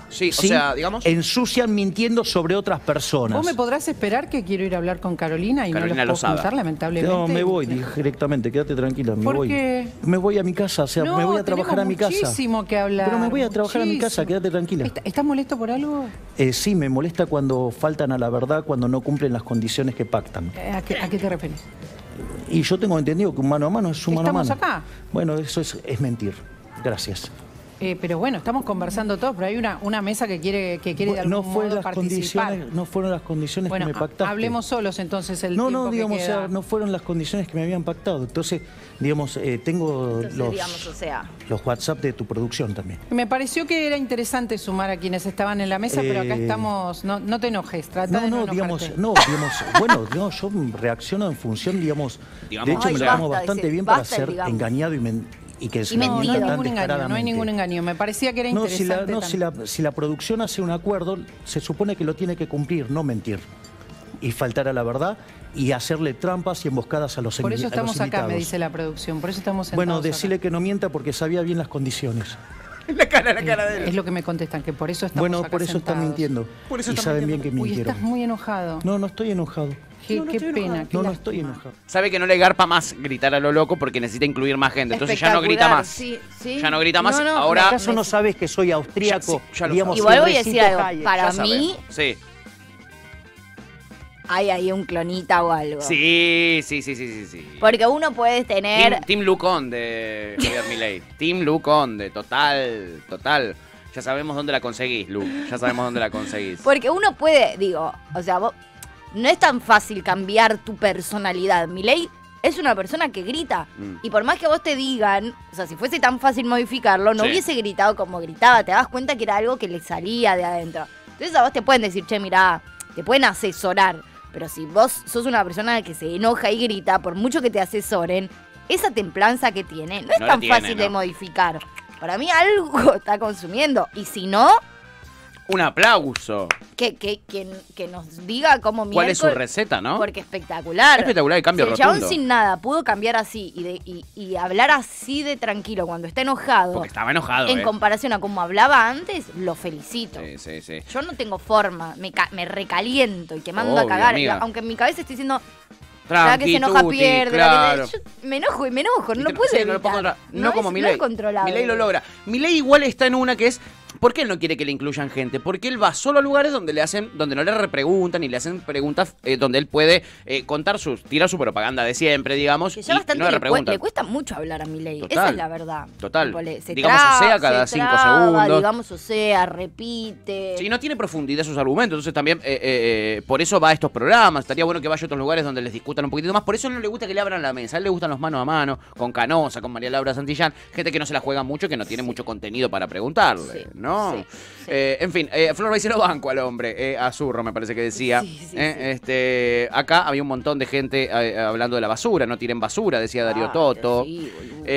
ensucian mintiendo sobre otras personas? ¿Vos me podrás esperar que quiero ir a hablar con Carolina y Carolina no los puedo juntar, lamentablemente? No, me voy directamente, quédate tranquila, me ¿Por voy. qué? Me voy a mi casa, o sea, me voy a trabajar a mi casa. Muchísimo que hablar. Pero me voy a trabajar a mi casa, quédate tranquila. ¿Estás molesto por algo? Sí, me molesta cuando faltan a la verdad, cuando no cumplen las condiciones que pactan. ¿A qué te refieres? Y yo tengo entendido que un mano a mano es un mano a mano. ¿Estamos acá? Bueno, eso es mentir. Gracias. Pero bueno, estamos conversando todos, pero hay una mesa que quiere de algún modo participar. No fueron las condiciones que me pactaste. Hablemos solos entonces el tiempo que digamos, queda. no fueron las condiciones que me habían pactado. Entonces, digamos, tengo los WhatsApp de tu producción también. Me pareció que era interesante sumar a quienes estaban en la mesa, pero acá estamos, no te enojes, trata de no enojarte. Bueno, yo reacciono en función, digamos de hecho me lo tomo bastante bien para ser engañado y que se no hay ningún engaño. Me parecía que era interesante. Si la producción hace un acuerdo, se supone que lo tiene que cumplir, no mentir. Y faltar a la verdad y hacerle trampas y emboscadas a los invitados. Por eso estamos acá, me dice la producción. Por eso estamos sentados. Bueno, decirle que no mienta porque sabía bien las condiciones. La cara de él. Es lo que me contestan, que por eso estamos Bueno, acá por eso sentados. están mintiendo. Por eso y saben bien que mintieron. Estás muy enojado. No estoy enojado. Qué pena. No estoy enojado. Sabe que no le garpa más gritar a lo loco porque necesita incluir más gente. Entonces ya no grita más. Sí. Ya no grita más. Ahora. ¿Acaso no sabes que soy austríaco? Igual voy a decir algo. Para mí. Sí. Hay ahí un clonita o algo. Sí. Porque uno puede tener... Team Luke de Javier Milei. Team Luke total. Ya sabemos dónde la conseguís, Luke. Ya sabemos dónde la conseguís. Porque uno puede, no es tan fácil cambiar tu personalidad. Milei es una persona que grita. Y por más que vos te digan, o sea, si fuese tan fácil modificarlo, no hubiese gritado como gritaba. Te das cuenta que era algo que le salía de adentro. Entonces a vos te pueden decir, che, mirá, te pueden asesorar. Pero si vos sos una persona que se enoja y grita, por mucho que te asesoren, esa templanza que tiene no es tan fácil de modificar. Para mí algo está consumiendo. Y si no... Un aplauso. Que nos diga cómo miércoles... ¿Cuál es su receta, no? Porque espectacular. Espectacular el cambio rotundo. Si el chabón sin nada pudo cambiar así y hablar así de tranquilo cuando está enojado. Porque estaba enojado, En comparación a como hablaba antes, lo felicito. Sí. Yo no tengo forma, me recaliento y te mando a cagar. Amiga. Aunque en mi cabeza estoy diciendo... La que se enoja pierde. Claro. Yo me enojo, no lo puedo evitar. No como Milei. No es controlable. Milei lo logra. Milei igual está en una que es... ¿Por qué él no quiere que le incluyan gente? Porque él va solo a lugares donde no le repreguntan y le hacen preguntas donde él puede tirar su propaganda de siempre, digamos. Que ya bastante le cuesta mucho hablar a Milei. Esa es la verdad. Total. Digamos o sea cada 5 segundos. Digamos o sea, repite. Sí, no tiene profundidad sus argumentos. Entonces también por eso va a estos programas. Estaría bueno que vaya a otros lugares donde les discutan un poquitito más. Por eso no le gusta que le abran la mesa. A él le gustan los mano a mano, con Canosa, con María Laura Santillán. Gente que no se la juega mucho, que no tiene mucho contenido para preguntarle, ¿no? Sí. En fin, Flor Baicelo banco al hombre, a Zurro me parece que decía. Acá había un montón de gente hablando de la basura, no tiren basura, decía Darío Toto. Sí,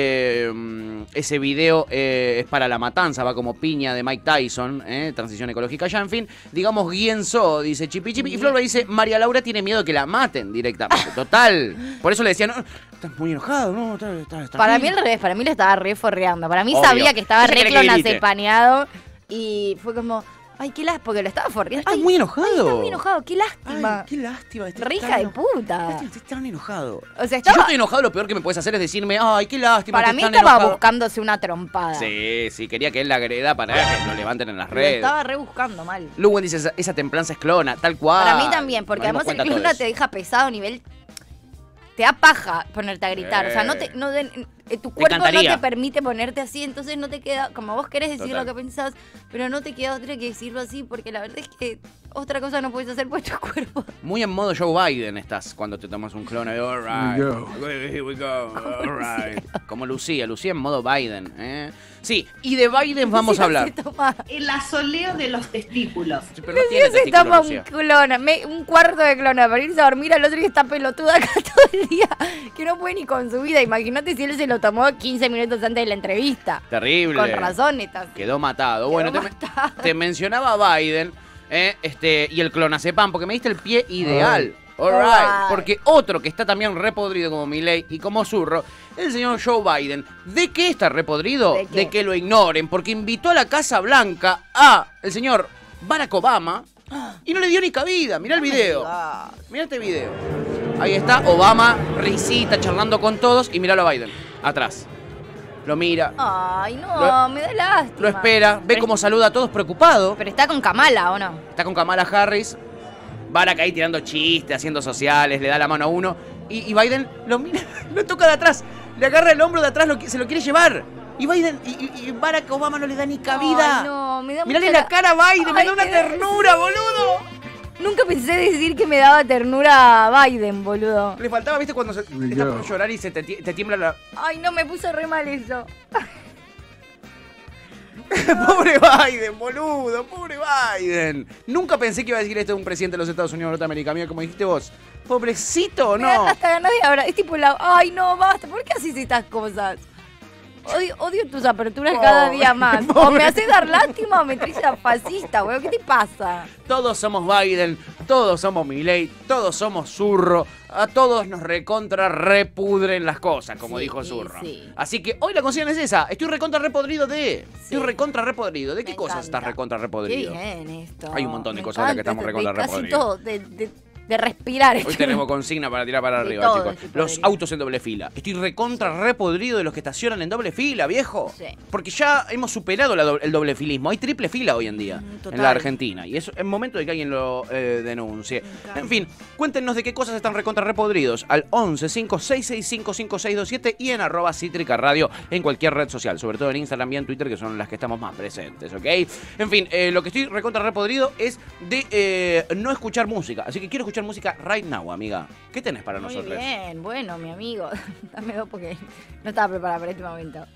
ese video es para la matanza, va como piña de Mike Tyson, transición ecológica ya, en fin. Digamos, Guienzo, dice Chipi. Y Flor dice, María Laura tiene miedo de que la maten directamente. Total. Por eso le decían, no, estás muy enojado, ¿no? Para mí al revés, para mí le estaba re forreando. Para mí sabía que estaba re clonacepaneado. Y fue como, ay, qué lástima, porque lo estaba forreando. Estás muy enojado. Ay, estás muy enojado, qué lástima. Ay, qué lástima. Rija de puta. Estás tan enojado. O sea, si yo estoy enojado, lo peor que me puedes hacer es decirme, ay, qué lástima. Para mí estaba buscándose una trompada. Sí, quería que él la agreda para que lo levanten en las redes. Lo estaba rebuscando mal. Luwen dice, esa templanza es clona, tal cual. Para mí también, porque además el clona te deja pesado a nivel... Te da paja ponerte a gritar. O sea, tu cuerpo no te permite ponerte así, entonces no te queda, como vos querés decir lo que pensás, pero no te queda otra que decirlo así, porque la verdad es que otra cosa no puedes hacer por tu cuerpo. Muy en modo Joe Biden estás cuando te tomas un clona de all right, here we go, all right. Como Lucía en modo Biden, Sí, y de Biden vamos a hablar. El asoleo de los testículos. Sí, pero no tiene se toma un clona, un cuarto de clona para irse a dormir, al otro día está pelotuda acá todo el día, que no puede ni con su vida. Imagínate si él se lo tomó 15 minutos antes de la entrevista. Terrible. Con razón, estás. Quedó matado. Te mencionaba Biden, y el clonazepam, porque me diste el pie ideal. Alright. Porque otro que está también repodrido como Milei y como Zurro, el señor Joe Biden. ¿De qué está repodrido? ¿De que lo ignoren, porque invitó a la Casa Blanca a el señor Barack Obama y no le dio ni cabida. Mirá el video. Mirá este video. Ahí está Obama, risita, charlando con todos, y miralo a Biden, atrás. Lo mira. Ay, no, me da lástima. Lo espera, ve cómo saluda a todos preocupado. Pero está con Kamala, ¿o no? Está con Kamala Harris. Barack ahí tirando chistes, haciendo sociales, le da la mano a uno. Y Biden lo mira, lo toca de atrás. Le agarra el hombro de atrás, se lo quiere llevar. Y Biden, y Barack Obama no le da ni cabida. Ay, no, me da Mirale la cara a Biden, me da una ternura, boludo. Nunca pensé decir que me daba ternura a Biden, boludo. Le faltaba, ¿viste? Cuando está por llorar y te tiembla la... Ay, no, me puso re mal eso. Pobre Biden, boludo, pobre Biden. Nunca pensé que iba a decir esto de un presidente de los Estados Unidos de Norteamérica, amiga, como dijiste vos. Pobrecito, ¿no? Me da hasta ganas de hablar. Es tipo ay, no, basta, ¿por qué haces estas cosas? Odio tus aperturas cada día más. O me haces dar lástima o me traes a fascista, weón. ¿Qué te pasa? Todos somos Biden, todos somos Milei, todos somos Zurro. A todos nos recontra repudren las cosas, como dijo Zurro. Sí. Así que hoy la consigna es esa. Estoy recontra repodrido de... Sí. Estoy recontra repodrido. ¿De qué cosas estás recontra repodrido? Qué bien esto. Hay un montón de cosas de las que estamos recontra repodridos. Casi todo, de respirar. Hoy tenemos consigna para tirar para arriba, chicos. Los autos en doble fila. Estoy recontra repodrido de los que estacionan en doble fila, viejo. Sí. Porque ya hemos superado el doble filismo. Hay triple fila hoy en día en la Argentina. Y es momento de que alguien lo denuncie. En fin, cuéntenos de qué cosas están recontra repodridos al 11 5665 5627 y en @Cítrica Radio en cualquier red social, sobre todo en Instagram y en Twitter, que son las que estamos más presentes, ¿ok? En fin, lo que estoy recontra repodrido es de no escuchar música. Así que quiero escuchar música right now, amiga. ¿Qué tenés para nosotros? Muy bien, bueno, mi amigo. Dame dos porque no estaba preparada para este momento.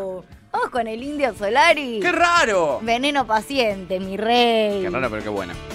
Vamos con el Indio Solari. ¡Qué raro! Veneno paciente, mi rey. Qué raro, pero qué buena.